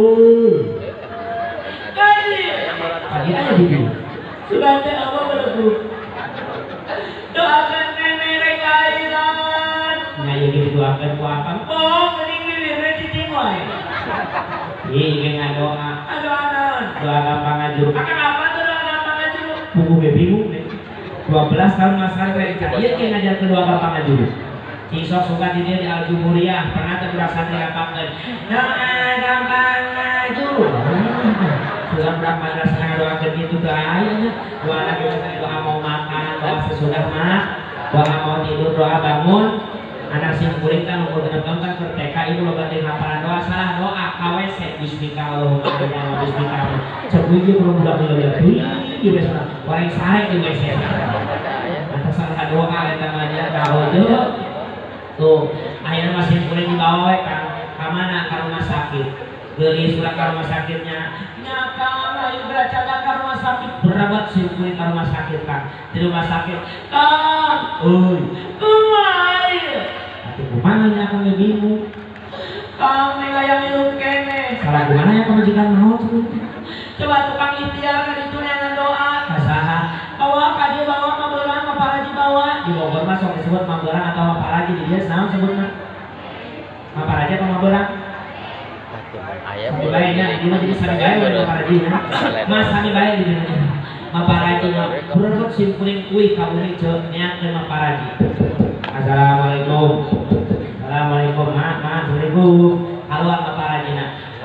pagi aja bibi sudah teh apa berlaku doakan nenek rekailan ngayu gitu doakan ku akang oh mending bibirnya cicing wae iya ngadoa doa gampang ngajur akang apa tuh doa gampang ngajur buku bingung deh 12 tahun mas Rek iya kayak ngajar ke doa gampang ngajur Cisok suka di dia di Al-Jumhuriyah pernah terberasa diapakan doa gampang ngajur sudah berapa madrasah doakan gitu kayaknya doa lagi doa mau makan doa sesudah doa mau tidur doa bangun anak simkuring kan umur 6 tahun kan berteka itu lo ganti hafalan doa salah doa KWC bismillahirrahmanirrahim bismillah sebiji belum budak di besok orang sare di WC atas salah doa eta aja tahu tuh akhirnya masih simkuring dibawa kan kamana ka rumah sakit geulis urang ka rumah sakitnya nyakang lain beracaga ka rumah sakit berat simkuring ka rumah sakit kan di rumah sakit kang kumaha kumana nya akang bingung kang ningayang hirup kene salah kumana ya pamajikan naon coba tukang ikhtiar ka ditu neangan doa kasaha bawa ka dieu bawa mabeurang maparaji bawa di Bogor mah sok disebut mabeurang atau maparaji di dieu naon sebutna maparaji apa mabeurang sami bae nya ini mah jadi sami bae we maparaji nya mas sami bae di dieu maparaji mah beureuh simkuring kuih kaburi ceuk neangkeun maparaji. Assalamualaikum. Assalamualaikum. Maaf, assalamualaikum. Halo Bapak Rajina.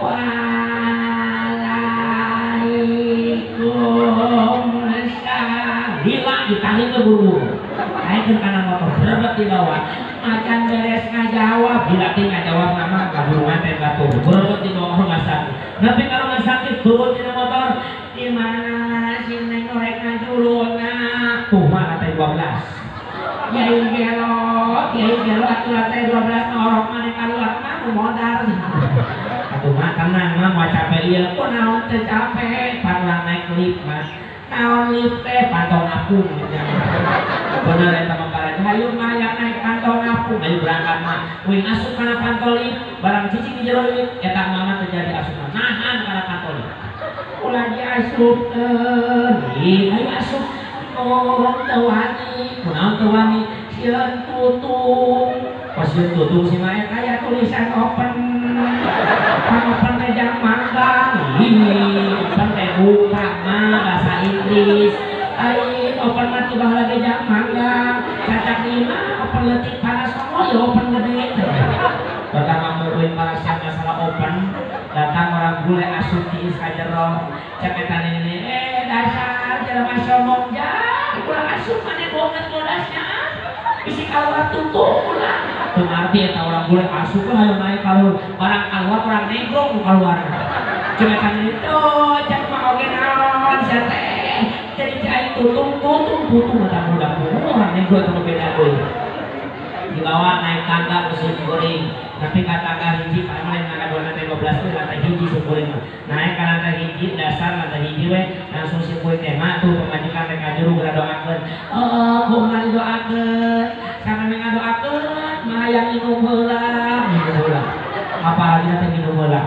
Waalaikumsalam. Gila ditahin ke buru. Naikkan karena motor berat di bawah. Macan beres ngajawab. Gila ting ngajawab nama kabulungan teh batu. Berat di bawah rumah sakit. Tapi kalau nggak sakit turun di motor. Di mana si neng korek ngajulun? Tuh mah kata 12. Yai gelo aturan teh 12 ngorok maneh kaluar mah aku modal. Aku mah tenang mah mau capek ieu ku naon teu capek, parang naik lift mah. Naon lift teh pantong apung. Bener eta mah para hayu mah aya naik pantong apung, ayo berangkat mah. Uing asup kana pantong lift, barang cicing di jero lift eta mah terjadi asup nahan kana pantong lift. Ulah diasupkeun, ayo asup. Oh, teu wani, kunaon teu wani? Sieun tutung. Pas sieun tutung si mah aya tulisan open. Open teh jam magang. Open teh buka mah bahasa Inggris. Ai open mah teu baheula ge jam magang. Cacak lima open leutik panas mah ya open gede. Pertama meureun parasan masalah open, datang orang bule asup di sajero. Cek eta ini dasar jelema sombong jah. Ulah asup maneh bonget bodasnya. Bisi kaluar tutup ulah. Teu ngarti eta orang bule asup ka hayu naik kaluar. Barang kaluar orang negro nu kaluar. Cek eta ini tuh cek mah oge naon sia teh. Jadi cai tutung mata budak orang negro teu beda deui. Dibawa naik tangga ke sini goreng, tapi kata tangga hiji pada mulai tangga 12 tuh lantai hiji goreng naik ke lantai hiji dasar lantai hiji we langsung si boy tema tuh pemajikan mereka juru doakeun kumaha doakeun sama mereka doakeun mah yang minum heula apalagi nanti minum heula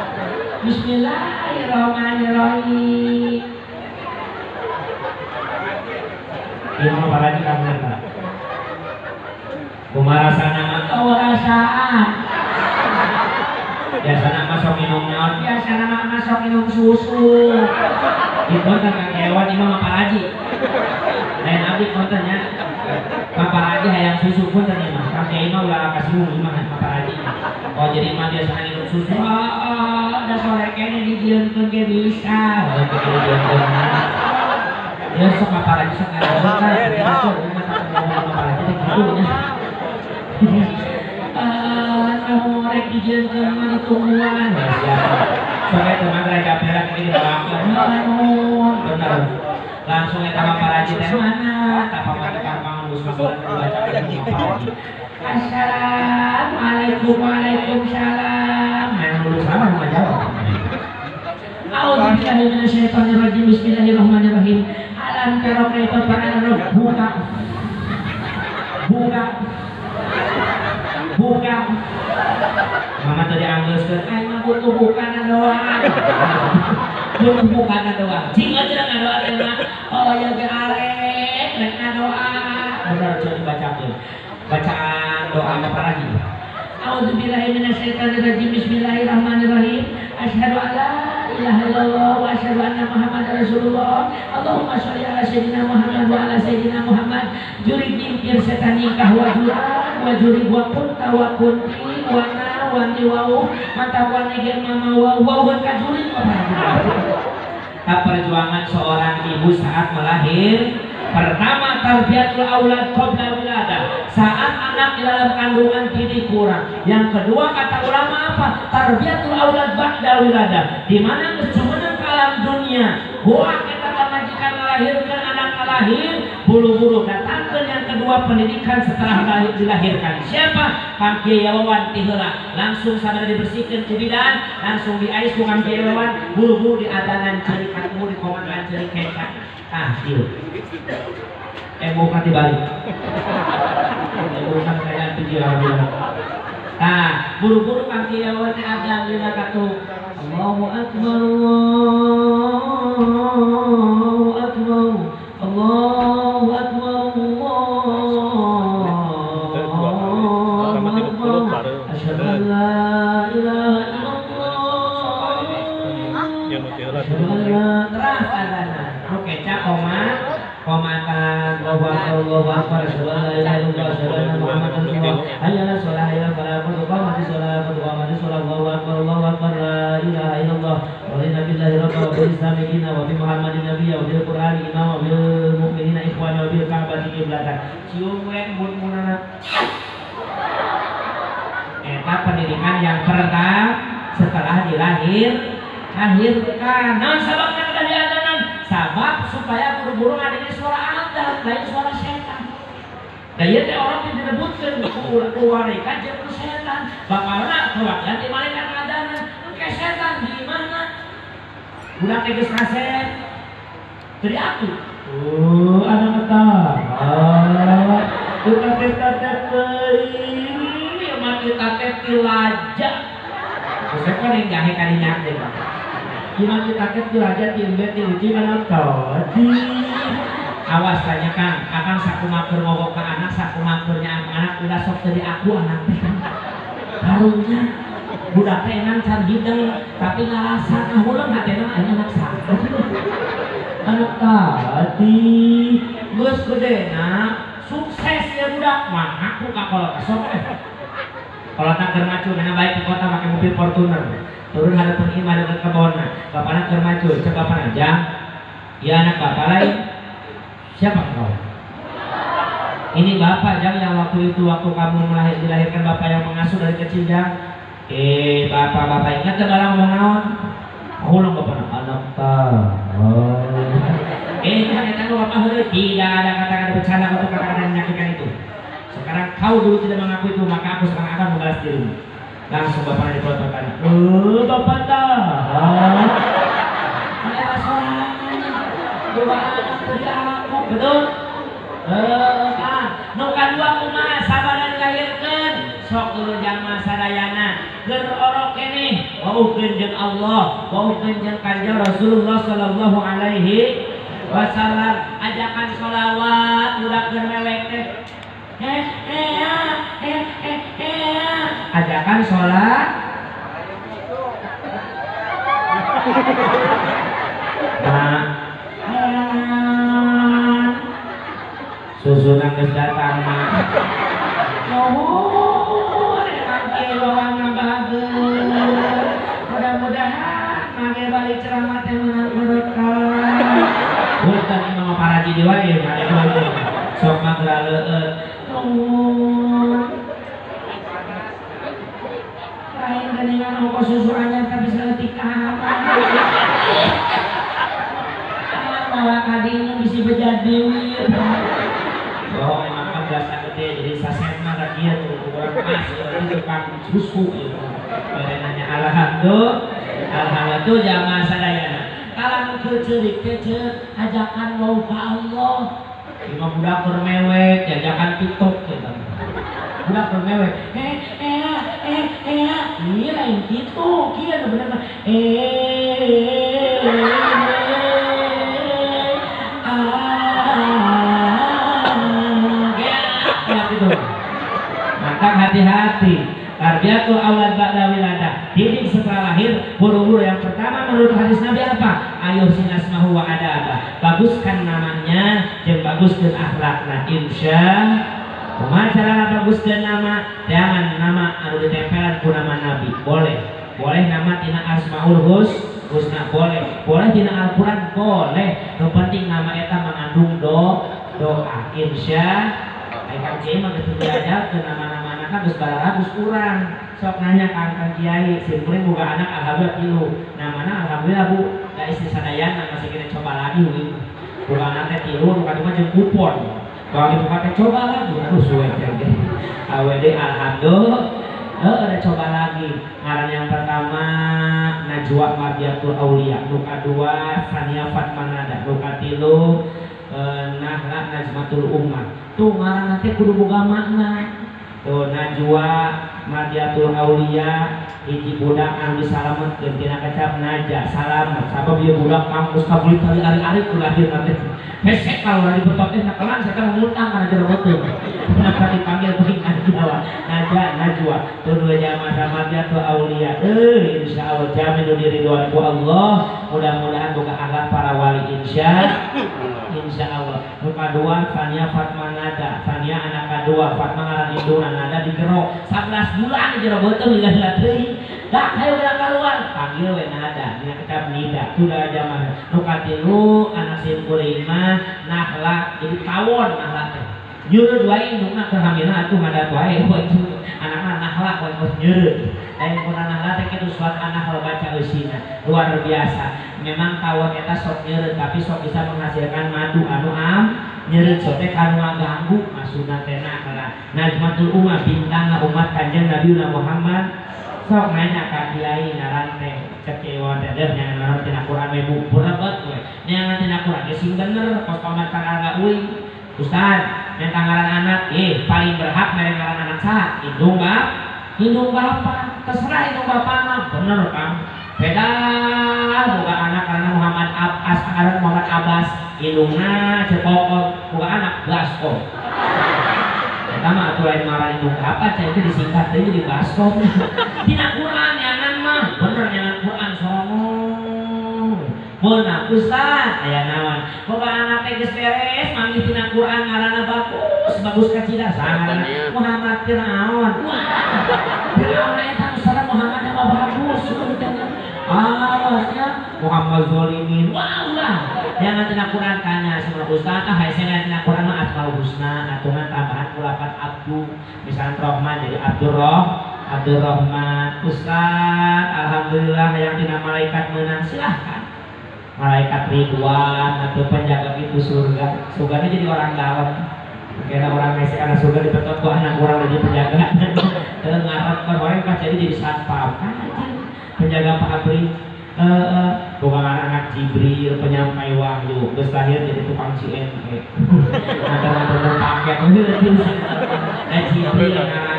Bismillahirrahmanirrahim. Ieu mah apalagi kamu eta kumarasana mah rasaan biasana mah sok minum naon biasana mah sok minum susu itu kan kewan imam paparaji lain abdi kontennya paparaji hayang susu pun tadi mah kakek imam ulah kasih imam paparaji oh jadi mah biasa minum susu ada sore kene dijieunkeun ge bisa ya sok paparaji sok ngarokan itu umat paparaji teh kitu nya rek dijieunkeun mah ditungguan soalnya teman gereja perak ini bawakeun bener langsung eta paparaji teh mana tapa mati kampang geus bacakeun paparaji assalamualaikum waalaikumsalam nah lulus sama mah jawab a'udzubillahi minasyaitonirrajim bismillahirrahmanirrahim alam tara kaifa fa'ala rabbuka buka mama tadi anggeuskeun aing mah butuh bukana doang butuh bukana doang cing aja ngadoa teh mah oh ya ge arek rek ngadoa bener coba bacakeun bacaan doa apa lagi a'udzubillahi minasyaitonirrajim bismillahirrahmanirrahim asyhadu an la ilaha illallah wa asyhadu anna muhammadar rasulullah Allahumma sholli ala sayyidina Muhammad wa ala sayyidina Muhammad juri jingkir setani kahwa jurang wa juri wa kunta wa kunti wa na wa niwau mata wa negir mama wa ka juri apa perjuangan seorang ibu saat melahir. Pertama, tarbiyatul aulad qabla wiladah, saat anak di dalam kandungan didik kurang. Yang kedua, kata ulama apa? Tarbiyatul aulad ba'da wiladah, di mana kecumanan ke alam dunia. Buah kita majikan melahirkan anak lahir, buru-buru datangkan yang kedua pendidikan setelah dilahirkan. Siapa? Kang Kiai Wawan tiheula, langsung sadar dibersihkan cibidan, langsung diais ku Kang Kiai Wawan, buru-buru diadanan ceri katmu di komandan ceri kecak. Ieu. Bukan dibalik. Bukan kayak pikiran. Nah, buru-buru Kang Kiai Wawan ada dina katu. Allahu akbar, Allahu akbar, Allahu akbar, Allahu akbar. Asyhadu an la ilaha illallah. Asyhadu an la kecak komatan Allahu akbar asyhadu an la ilaha illallah asyhadu anna muhammadar rasulullah hayya 'alas shalah hayya 'alal falah qad qamati shalah Allahu akbar la ilaha illallah wa inna billahi rabbil wa bil islami dinna wa bi muhammadin nabiyya wa bil qur'ani imama wa bil mu'minina ikhwana wa bil ka'bati qiblatan cium wen mun-munana eta pendidikan yang pertama setelah dilahirkan. Nah, sababna tadi adanan sabab supaya buru-buru adanya suara adzan lain suara setan. Da ieu teh orang teh direbutkeun ku wareka jeung ku setan. Bapana keluarga teh malaikat ngadanan, ke setan di mana? Budak teh geus kaset. Jadi aku. Oh, ada mata. Budak teh teuing, ieu mah kita teh tilaja. Saya kan yang jahe kadinya deh. Gimana kita teh tilaja ti embet ti uji mana tadi. Awas tanya Kang, akang sakumakur ngogok ke anak, sakumakurnya anak udah sok dari aku anak teh kan. Harunya budak teh enang can hideng, tapi ngarasa ngahuleung hatena anak saha. Anak tadi geus gedena sukses ya budak mah aku ka kolot sok kalau tak kermacu mana baik di kota pakai mobil Fortuner turun hadapan imah dekat kebona bapaknya kermacu cek bapak aja ya anak bapak lain siapa kau ini bapak jang yang waktu kamu dilahirkan bapak yang mengasuh dari kecil jang bapak ingat gak barang ngomong naon ulang bapak anak jangan bapak huruf tidak ada kata-kata bercanda atau kata-kata yang menyakitkan itu. Sekarang kau dulu tidak mengaku itu, maka aku sekarang akan membalas dirimu. Langsung bapaknya diperot bertanya, bapak tahan. Ada sorangan, dua anak aku, betul? Nuka dua kumah, sabar dan dilahirkan. Sok dulu jama sadayana, gerorok ini, waukeun jeung Allah, waukeun jeung kanjeng Rasulullah sallallahu alaihi wasallam, ajakan sholawat budak germewek teh ajakan sholat nah susunan geus datang mah nuhun kangge orang ngabageun mudah-mudahan mangge balik ceramah teh meunang berkah. Bukan imam paraji di wae, sok magraleut. Lain geningan ongkos susu anyar tapi seutik apa. Malah kadinya bisa bejat deui. Oh, emang kan biasa gede jadi saset mah da kieu tuh kurang pas itu tukang susu ieu. Nanya alhamdulillah jamaah sadayana. Kalang kecerik kece ajakan mau ke Allah lima budak bermewek ajakan TikTok gitu budak bermewek ini lain gitu kia bener gitu maka hati-hati tarbiyatul aulad ba'da wiladah, didik setelah lahir. Buru-buru yang pertama menurut hadis Nabi apa? Ayo sinasmahu wa adaba, baguskan namanya dan baguskan akhlakna. Insya Allah cara baguskan nama, jangan nama anu ditempelan ku nama Nabi. Boleh nama tina asmaul husna boleh tina Al-Qur'an boleh. Yang penting nama eta mengandung doa. Insya Allah kiai mah geus diajar ke nama-nama kan geus baragus kurang. Sok nanya ka Kang Kiai, simkuring boga anak alhamdulillah tilu. Namana alhamdulillah Bu, da istri sadayana masih kena coba lagi gitu. Boga anak teh tilu, nu kadua jeung kupon. Kalau dibuka teh coba lagi, aduh suwe teh. AWD alhamdulillah, ada coba lagi. Ngaran yang pertama Najwa Mardiatul Aulia, nu kadua Sania Fatmanada, nu katilu Nahla Najmatul Ummah. Tuh ngaran teh kudu boga makna. Tuh Najwa Mardiatul Aulia hiji budak anu disalametkeun tina kecap Najah salamet sabab ieu budak kampus kabulit kali ari-ari ku lahir teh hesek kalau dibetot teh nakelan saya kan ngutang kana jero beuteung kenapa dipanggil kuring Najwa tuh dua jamaah Mardiatul Aulia insyaallah jamin diridhoan ku Allah mudah-mudahan boga akhlak para wali insyaallah. Nu kadua Sania Fatmanada, Sania anak kadua, Fatma ngaran induna nada digerok 11 bulan di jero beuteung lihat teuing. Dak hayu udah keluar panggil we nada, dina kitab nida. Sudah jamaah. Nu katilu anak simkuring mah Nahla jadi tawon Nahla teh. Nyeureud wae indungna keur hamilna atuh ngadat wae anakna Nahla wae geus nyeureud. Lain pun Nahla teh kitu surat anak lo baca eusina. Luar biasa. Memang tawon eta sok nyeureud tapi sok bisa menghasilkan madu anu nyeureut sote kanu ngaganggu maksudna teh kana najmatul ummah bintangna umat Kanjeng Nabi Muhammad sok nanya ka kiai ngaran teh kecewa teh nya ngaran tina Quran we berat we nya ngaran tina Quran geus sing bener kos paman tangga euy Ustaz nya ngaran anak paling berhak mere ngaran anak saha indung bapak terserah indung bapak mah bener Kang beda boga anak karena Muhammad Abbas ngaran Muhammad Abbas indungna cepok boga anak Basko pertama atuh lain marah indung apa cai itu disingkat deui di Basko dina Quran nyangan mah bener nyangan Quran songong mun Ustaz aya naon boga anak teh geus beres manggih dina Quran ngaranna bagus ka cida saha Muhammad Firaun Firaun eta salah Muhammad mah bagus awasnya Muhammad zalimin wah jangan tina Quran tanya sama Ustaz hasilnya tina Quran mah asmaul husna atungan tambahan kulapan abdu misalnya Rahman jadi Abdurrahman Ustaz alhamdulillah yang tina malaikat menang silahkan malaikat Ridwan atau penjaga pintu surga surganya jadi orang dalam kira orang mesej anak surga dipetot ku anak orang jadi penjaga terus ngarep orang pas jadi satpam penjaga Pak Abri bukan anak Jibril penyampai wahyu terus lahir jadi tukang CNE ngantar paket Jibril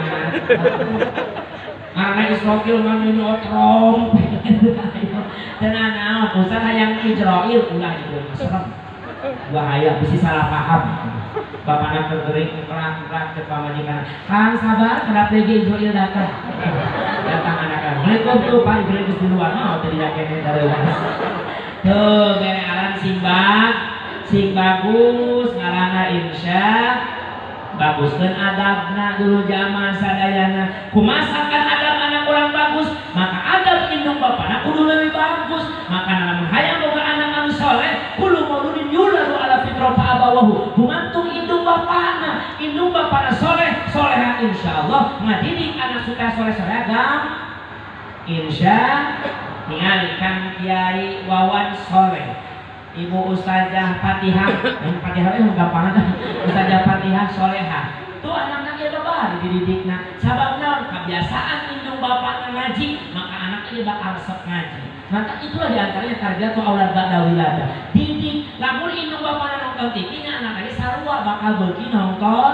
karena Israfil mami otrom dan anak Ustaz yang Israel ulah itu serem bahaya bisa salah paham bapak anak tergering kerak ke pamajikan kan sabar kenapa lagi Israel datang anak-anak Assalamualaikum tuh Pak Ibrahim di luar mau tadi yakene dari luar tuh bere aran sing bagus ngarana insya baguskeun adabna dulu zaman sadayana kumasakan adab anak orang bagus maka adab indung bapana kudu leuwih bagus maka lamun hayang boga anak anu soleh kudu mauludin yuladu ala fitrah abawahu gumantung indung bapana soleh soleha insyaallah ngadidik anak suka soleh-soleh insya ningalikeun Kiai Wawan soleh Ibu Ustazah Fatihah yang gampang aja Ustazah Fatihah Solehah tuh anak-anak dia babar dididikna sababna kebiasaan indung bapak ngaji maka anak ini bakal sok ngaji maka itulah diantaranya target tuh aulad ba'da wilada didik lamun indung bapak nonton TV nya anak ini sarua bakal beuki nonton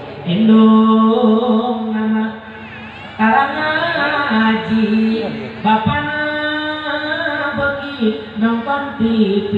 indung nama karangan ngaji bapana nonton TV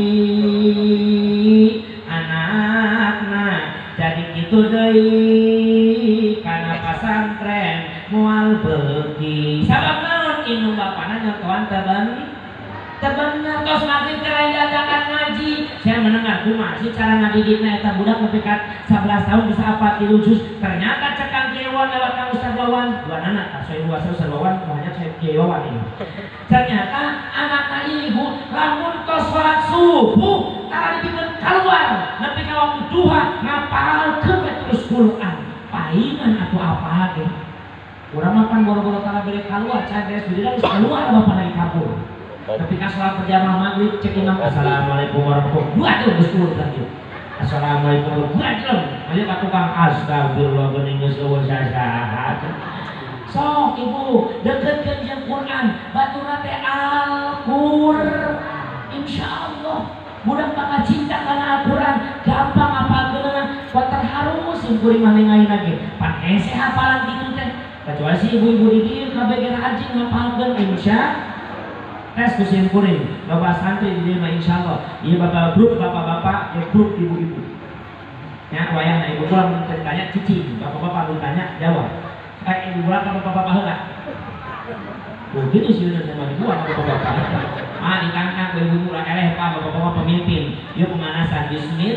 anakna jadi gitu deui kana pasantren moal beuki sabab naon indung bapana nyontohan tebener tos maghrib teh lain diadakan ngaji saya mendengar kumaha sih cara ngadidikna eta budak nepi ka 11 tahun bisa hafal 3 juz ternyata cekang Kiai lewat Kang Ustaz Wawan dua anak saya dua Ustaz Wawan banyak saya Kiai Wawan ini ternyata anak ibu lamun tos salat subuh tara dipikeun keluar nepi ka waktu duha ngapalkeun terus Quran paingan atuh apa ge urang makan boro-boro tara bere keluar cades bidina geus keluar bapak lagi kabur ketika sholat berjamaah maghrib cek imam assalamualaikum warahmatullahi wabarakatuh geus turun lagi assalamualaikum warahmatullahi wabarakatuh ayo ka tukang astagfirullah geuning geus eueuh sasaha sok ibu deketkeun jeung Quran baturna teh Al-Qur'an insyaallah budak bakal cinta kana Al-Qur'an gampang hafalkeunna kuat terharu sing kuring mah nengain lagi pan hese hafalan kitu teh kecuali si ibu-ibu di dieu kabeh rajin ngapalkeun insya tes kusim kuring bapak santri di lima insyaallah iya bapak grup bapak-bapak ya grup ibu-ibu ya wayang ibu pulang tanya cici bapak-bapak lu tanya jawab ibu pulang bapak-bapak heula begitu sih udah sama ibu sama bapak-bapak dikangkang ke ibu pulang eleh pak bapak-bapak pemimpin yuk pemanasan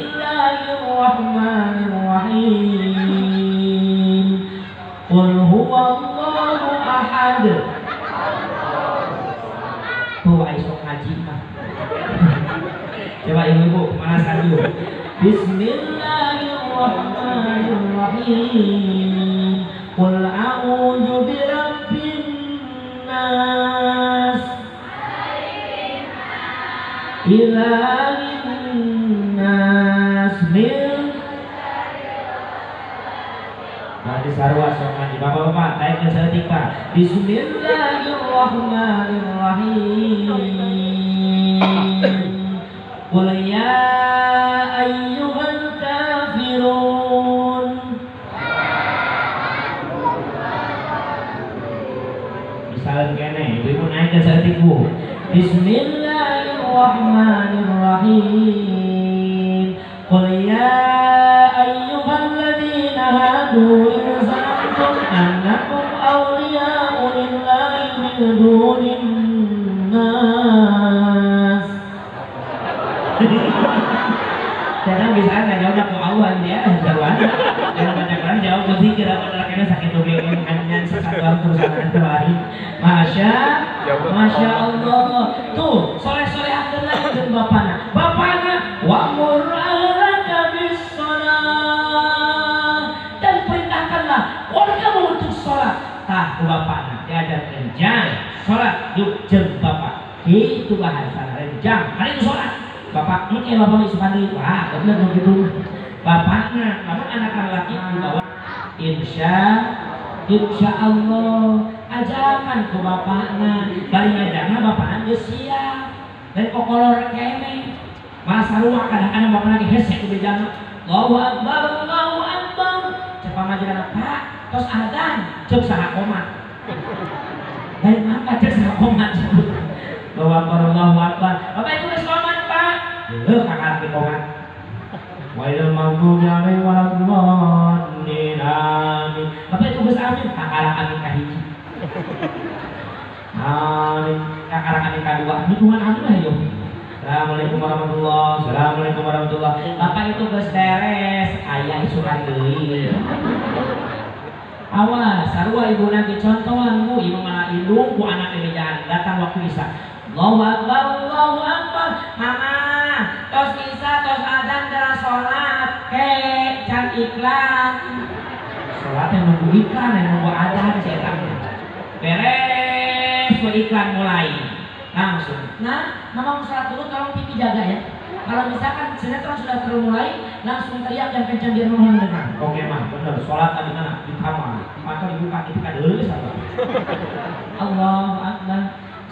bismillahirrahmanirrahim qul huwallahu ahad tuh aisok ngaji mah coba ibu pemanasan dulu bismillahirrahmanirrahim qul a'udzu birabbin nas ilahin nas min Sarwa sokan di bapak-bapak naik ke seketika. Bismillahirrahmanirrahim. Qul ya ayyuhal kafirun. Misalnya kene, ibu naik ke seketika. Bismillahirrahmanirrahim. Qul ya ayyuhalladzina hadu in za'amtum annakum awliya'u lillahi min dunin nas. Jangan bisa nggak jawab aku awan ya, jawaban. Jangan baca jawab mesti kira kira sakit tuh yang sesat terus kembali. Masya Allah. Tuh, soleh akan lagi dan bapaknya wa'mur ahlaka bis-shalah dan perintahkanlah wargamu untuk sholat. Tah, bapaknya diajarkan jam sholat yuk jam bapak. Itu bahasa jam hari itu sholat. Bapak mungkin bapak bisa pandai. Wah, benar begitu. Bapaknya, namun anak laki dibawa. Insya Allah ajakan ke bapaknya. Bari ngajana bapaknya geus siap. Dan kokolor kene. Malah sarua kadang-kadang bapaknya lagi hesek di bejana. Allahu Akbar, Allahu Akbar. Cepat majikan Pak, tos adzan, cek saha komat. Dari mana cek saha komat? Allahu Akbar, Allahu Akbar. Bapak itu geus komat, Pak. Heuh kakak di komat. Wailul maghdubi alaihim waladdallin. Amin. Bapak itu geus amin, kakak amin kahiji. Amin. Kakak amin kadua. Hubungan amin lah yo. Assalamualaikum warahmatullahi. Assalamualaikum warahmatullahi. Bapak itu geus beres, aya isuran deui. Awas, sarua ibu nanti contohanmu, ibu malah indung ku anak ini jangan datang waktu isya. Allahu Akbar, Allahu Akbar. Mama, tos isya, tos adzan darah sholat. Can iklan. Sholat yang nunggu iklan, yang nunggu adzan setan. Beres, iklan mulai. Langsung. Nah, mama sholat dulu, tolong pipi jaga ya. Kalau misalkan sinetron sudah termulai, langsung teriak dan kencang biar mama mendengar. Oke mah, benar. Sholat tadi mana? Di kamar. Mata dibuka, kita dulu saja. Allahu Akbar.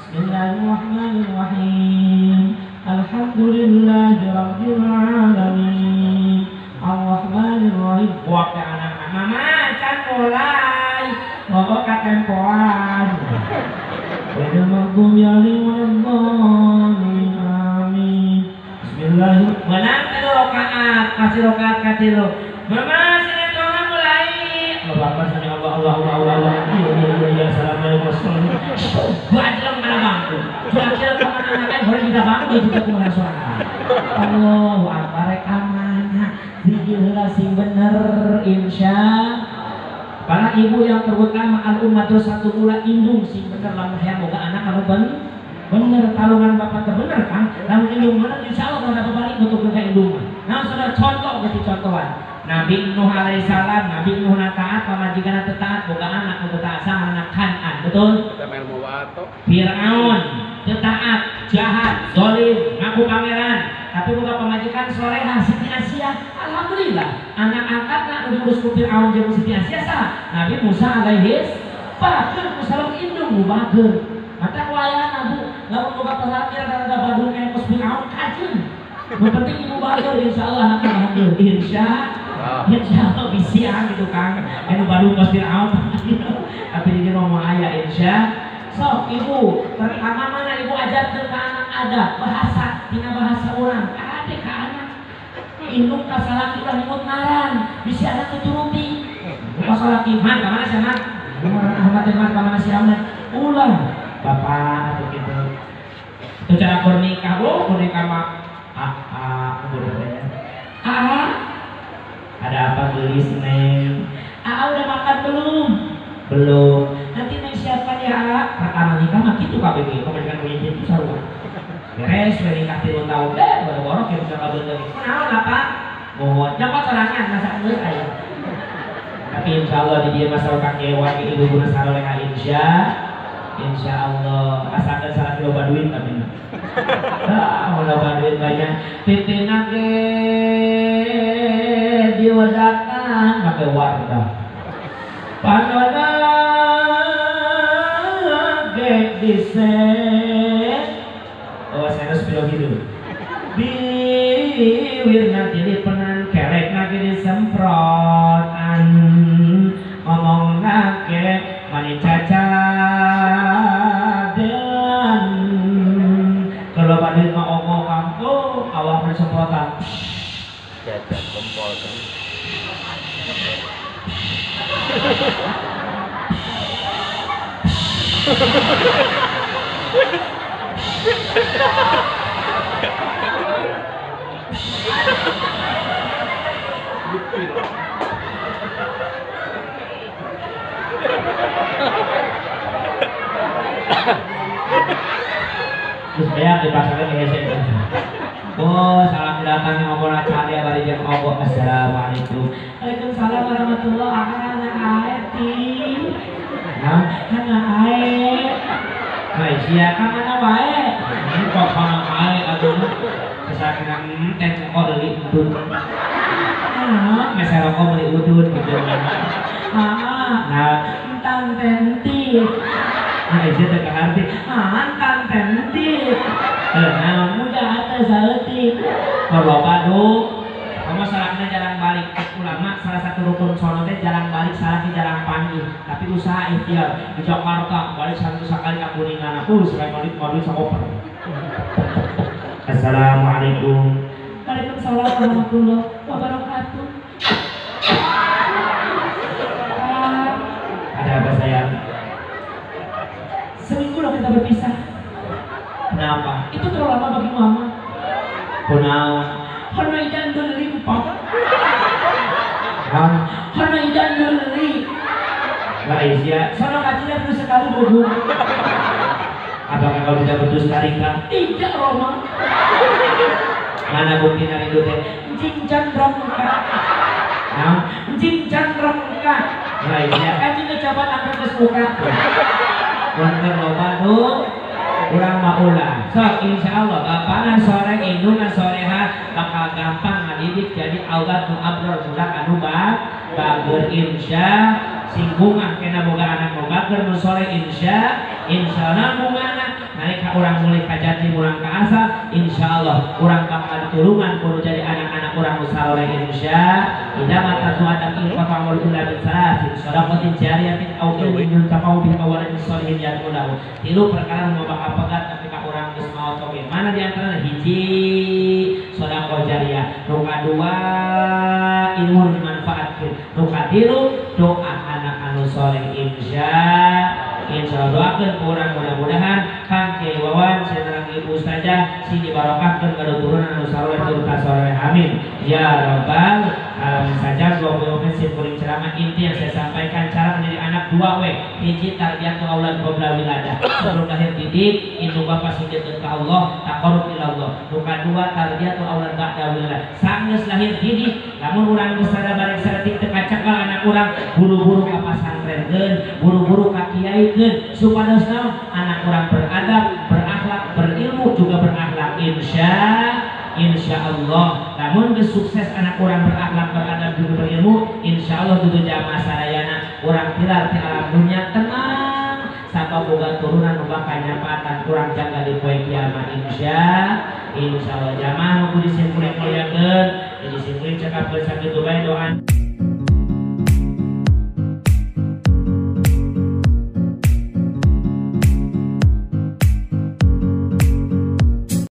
Bismillahirrahmanirrahim. Alhamdulillahirabbil alamin. Ar-Rahmanirrahim. Waktu anak-anak, mama can mulai. Bapak katempoan. Wailul maghdubi alaihim waladdallin. Amin. Bismillahirrahmanirrahim. Menang 3 rakaat, masih rakaat katilu. Mama sinetron mulai. Bapak sami Allah. Iya. Assalamualaikum warahmatullahi wabarakatuh. Bajrang mana bangku? Kira-kira kemana kan boleh kita bangku juga kemana suara. Allahu Akbar rekamannya. Zikir sing bener insya. Para ibu yang terutama al-ummatu satu mula indung sing bener lamun hayang boga anak kalau bener kalungan bapak terbener kan. Lamun indung mana insyaallah kada balik untuk ke indung. Nah, sudah contoh ke contohan. Nabi Nuh alaihissalam, Nabi Nuh taat, pamajikan taat, boga anak taat sama anak Kanan, betul? Fir'aun taat, jahat, zalim, ngaku pangeran, tapi boga pamajikan solehah, Siti Asia. Alhamdulillah, anak angkatna udah urus ku Fir'aun jeung Siti Asia sah. Nabi Musa alaihis, bageun ku sareng indung bageun. Mata wayana Bu, lamun boga perhatian karena badung kayak ku Fir'aun kajeun. Yang penting ibu bageun insyaallah akan hadir. Insyaallah bisa gitu kan. Anu baru pas Fir'aun. Tapi di ngomong aya insya. So, ibu, pertama mana ibu ajarkeun ka anak adab, bahasa, tina bahasa urang. Ade ka anak. Indung ka salaki ulah nyebut ngaran, bisi anak tuturuti. Pas salaki man ka mana si anak? Ahmad man ka mana si Ahmad? Ulah. Bapak atau gitu. Itu cara bernikah, bernikah mah ada apa gelis neng? Udah makan belum? Belum. Nanti neng siapkan ya. Pertama nikah mah gitu KBG. Kebanyakan punya itu sarua. Beres nikah 3 tahun deh. Baru-baru kita bisa kabel lagi. Kenalan apa? Mohon. Dapat serangan masa enggak aja. Tapi insya Allah di dia masyarakat kewan ibu guna saroleha insya Allah asalkan salah loba duit tapi loba duit banyak titina ke diwadakan pakai warga oh saya harus bilang gitu biwirna jadi penan kelek lagi disemprotan ngomong nake mani cacadan kalau pada ngomong kamu awak bersemprotan cacat kompol kan terus banyak dipasangkan di headset. Oh, salam datang ngobrol acara bari jeung obo. Assalamualaikum. Waalaikumsalam warahmatullahi wabarakatuh. Aeti. Nah, kana ae. Bae sia ka mana wae. Kok kana ae atuh. Kesakitan teh kok deui udud. Ah, geus rokok beli udud gitu. Nah, entan tenti. Nah, itu teh arti. Entan tenti. Nah, muda atas saeutik. Bapak-bapak kamu salahnya jalan balik. Ulama salah satu rukun sholat teh jalan balik salahnya jalan panggil. Tapi usaha ikhtiar di Jakarta balik satu sekali ke Kuningan. Supaya balik sakoper. Assalamualaikum. Waalaikumsalam warahmatullahi wabarakatuh. Ada apa sayang? Seminggu loh kita berpisah. Kenapa? Itu terlalu lama bagi mama. Kunaon? Karena idan beli pak. Karena idan beli. Gak isia. Soalnya kacinya perlu sekali bodoh. Apakah kau tidak berdusta ringkang? Tidak Roma. Mana bukti dari itu teh? Cincang rongka. Cincang rongka. Gak isia. Kacinya coba angkat ke muka. Wonten loba nu urang maulah. Sok insyaallah bapana sore indungan soreha bakal gampang ngadidik jadi aulad nu abdul budak anu bager insya singgungan kena boga anak nu bager nu sore insyaallah mungana nalika urang mulai kajati urang ka asal insyaallah urang bakal tulungan kudu jadi anak-anak urang nu saleh insya ida mata tu ada infaq amul ula bin salasin sadaqatin jariyatin au ilmin yuntafa'u bihi aw waladin sholihin yad'u tilu perkara nu bakal pegat ketika urang geus maot oge mana di antara hiji sedekah jariyah nu kadua ilmu dimanfaatkeun nu katilu doa anak anu saleh insyaallah doakeun urang mudah-mudahan Kang Kiai Wawan sareng Ibu Ustazah sini barokahkeun kaduturunan anu saleh tur kasoleh amin ya rabbal alamin. Saja 20 menit kuring ceramah inti yang saya sampaikan cara menjadi anak 2W hiji tarbiyatu aulad qabla wiladah sebelum lahir didik indung bapak sujudkeun ka Allah taqarrub ila Allah. Nu kadua tarbiyatu aulad ba'da wiladah sanggeus lahir didik lamun urang geus bareng saeutik teu kacakal anak urang buru-buru ka pasantrenkeun buru-buru ka kiaikeun supados naon anak urang beradab berakhlak berilmu juga berakhlak insya Allah. Namun sukses anak orang berakhlak beradab juga berilmu insya Allah dudu jamaah sadayana orang tilar di alam dunia tenang sampai boga turunan boga kanyapatan kurang jaga di poe kiamat insya Allah jamaah kudu disimpulkeun muliakeun jadi simpulkeun cekapkeun sakitu bae doa.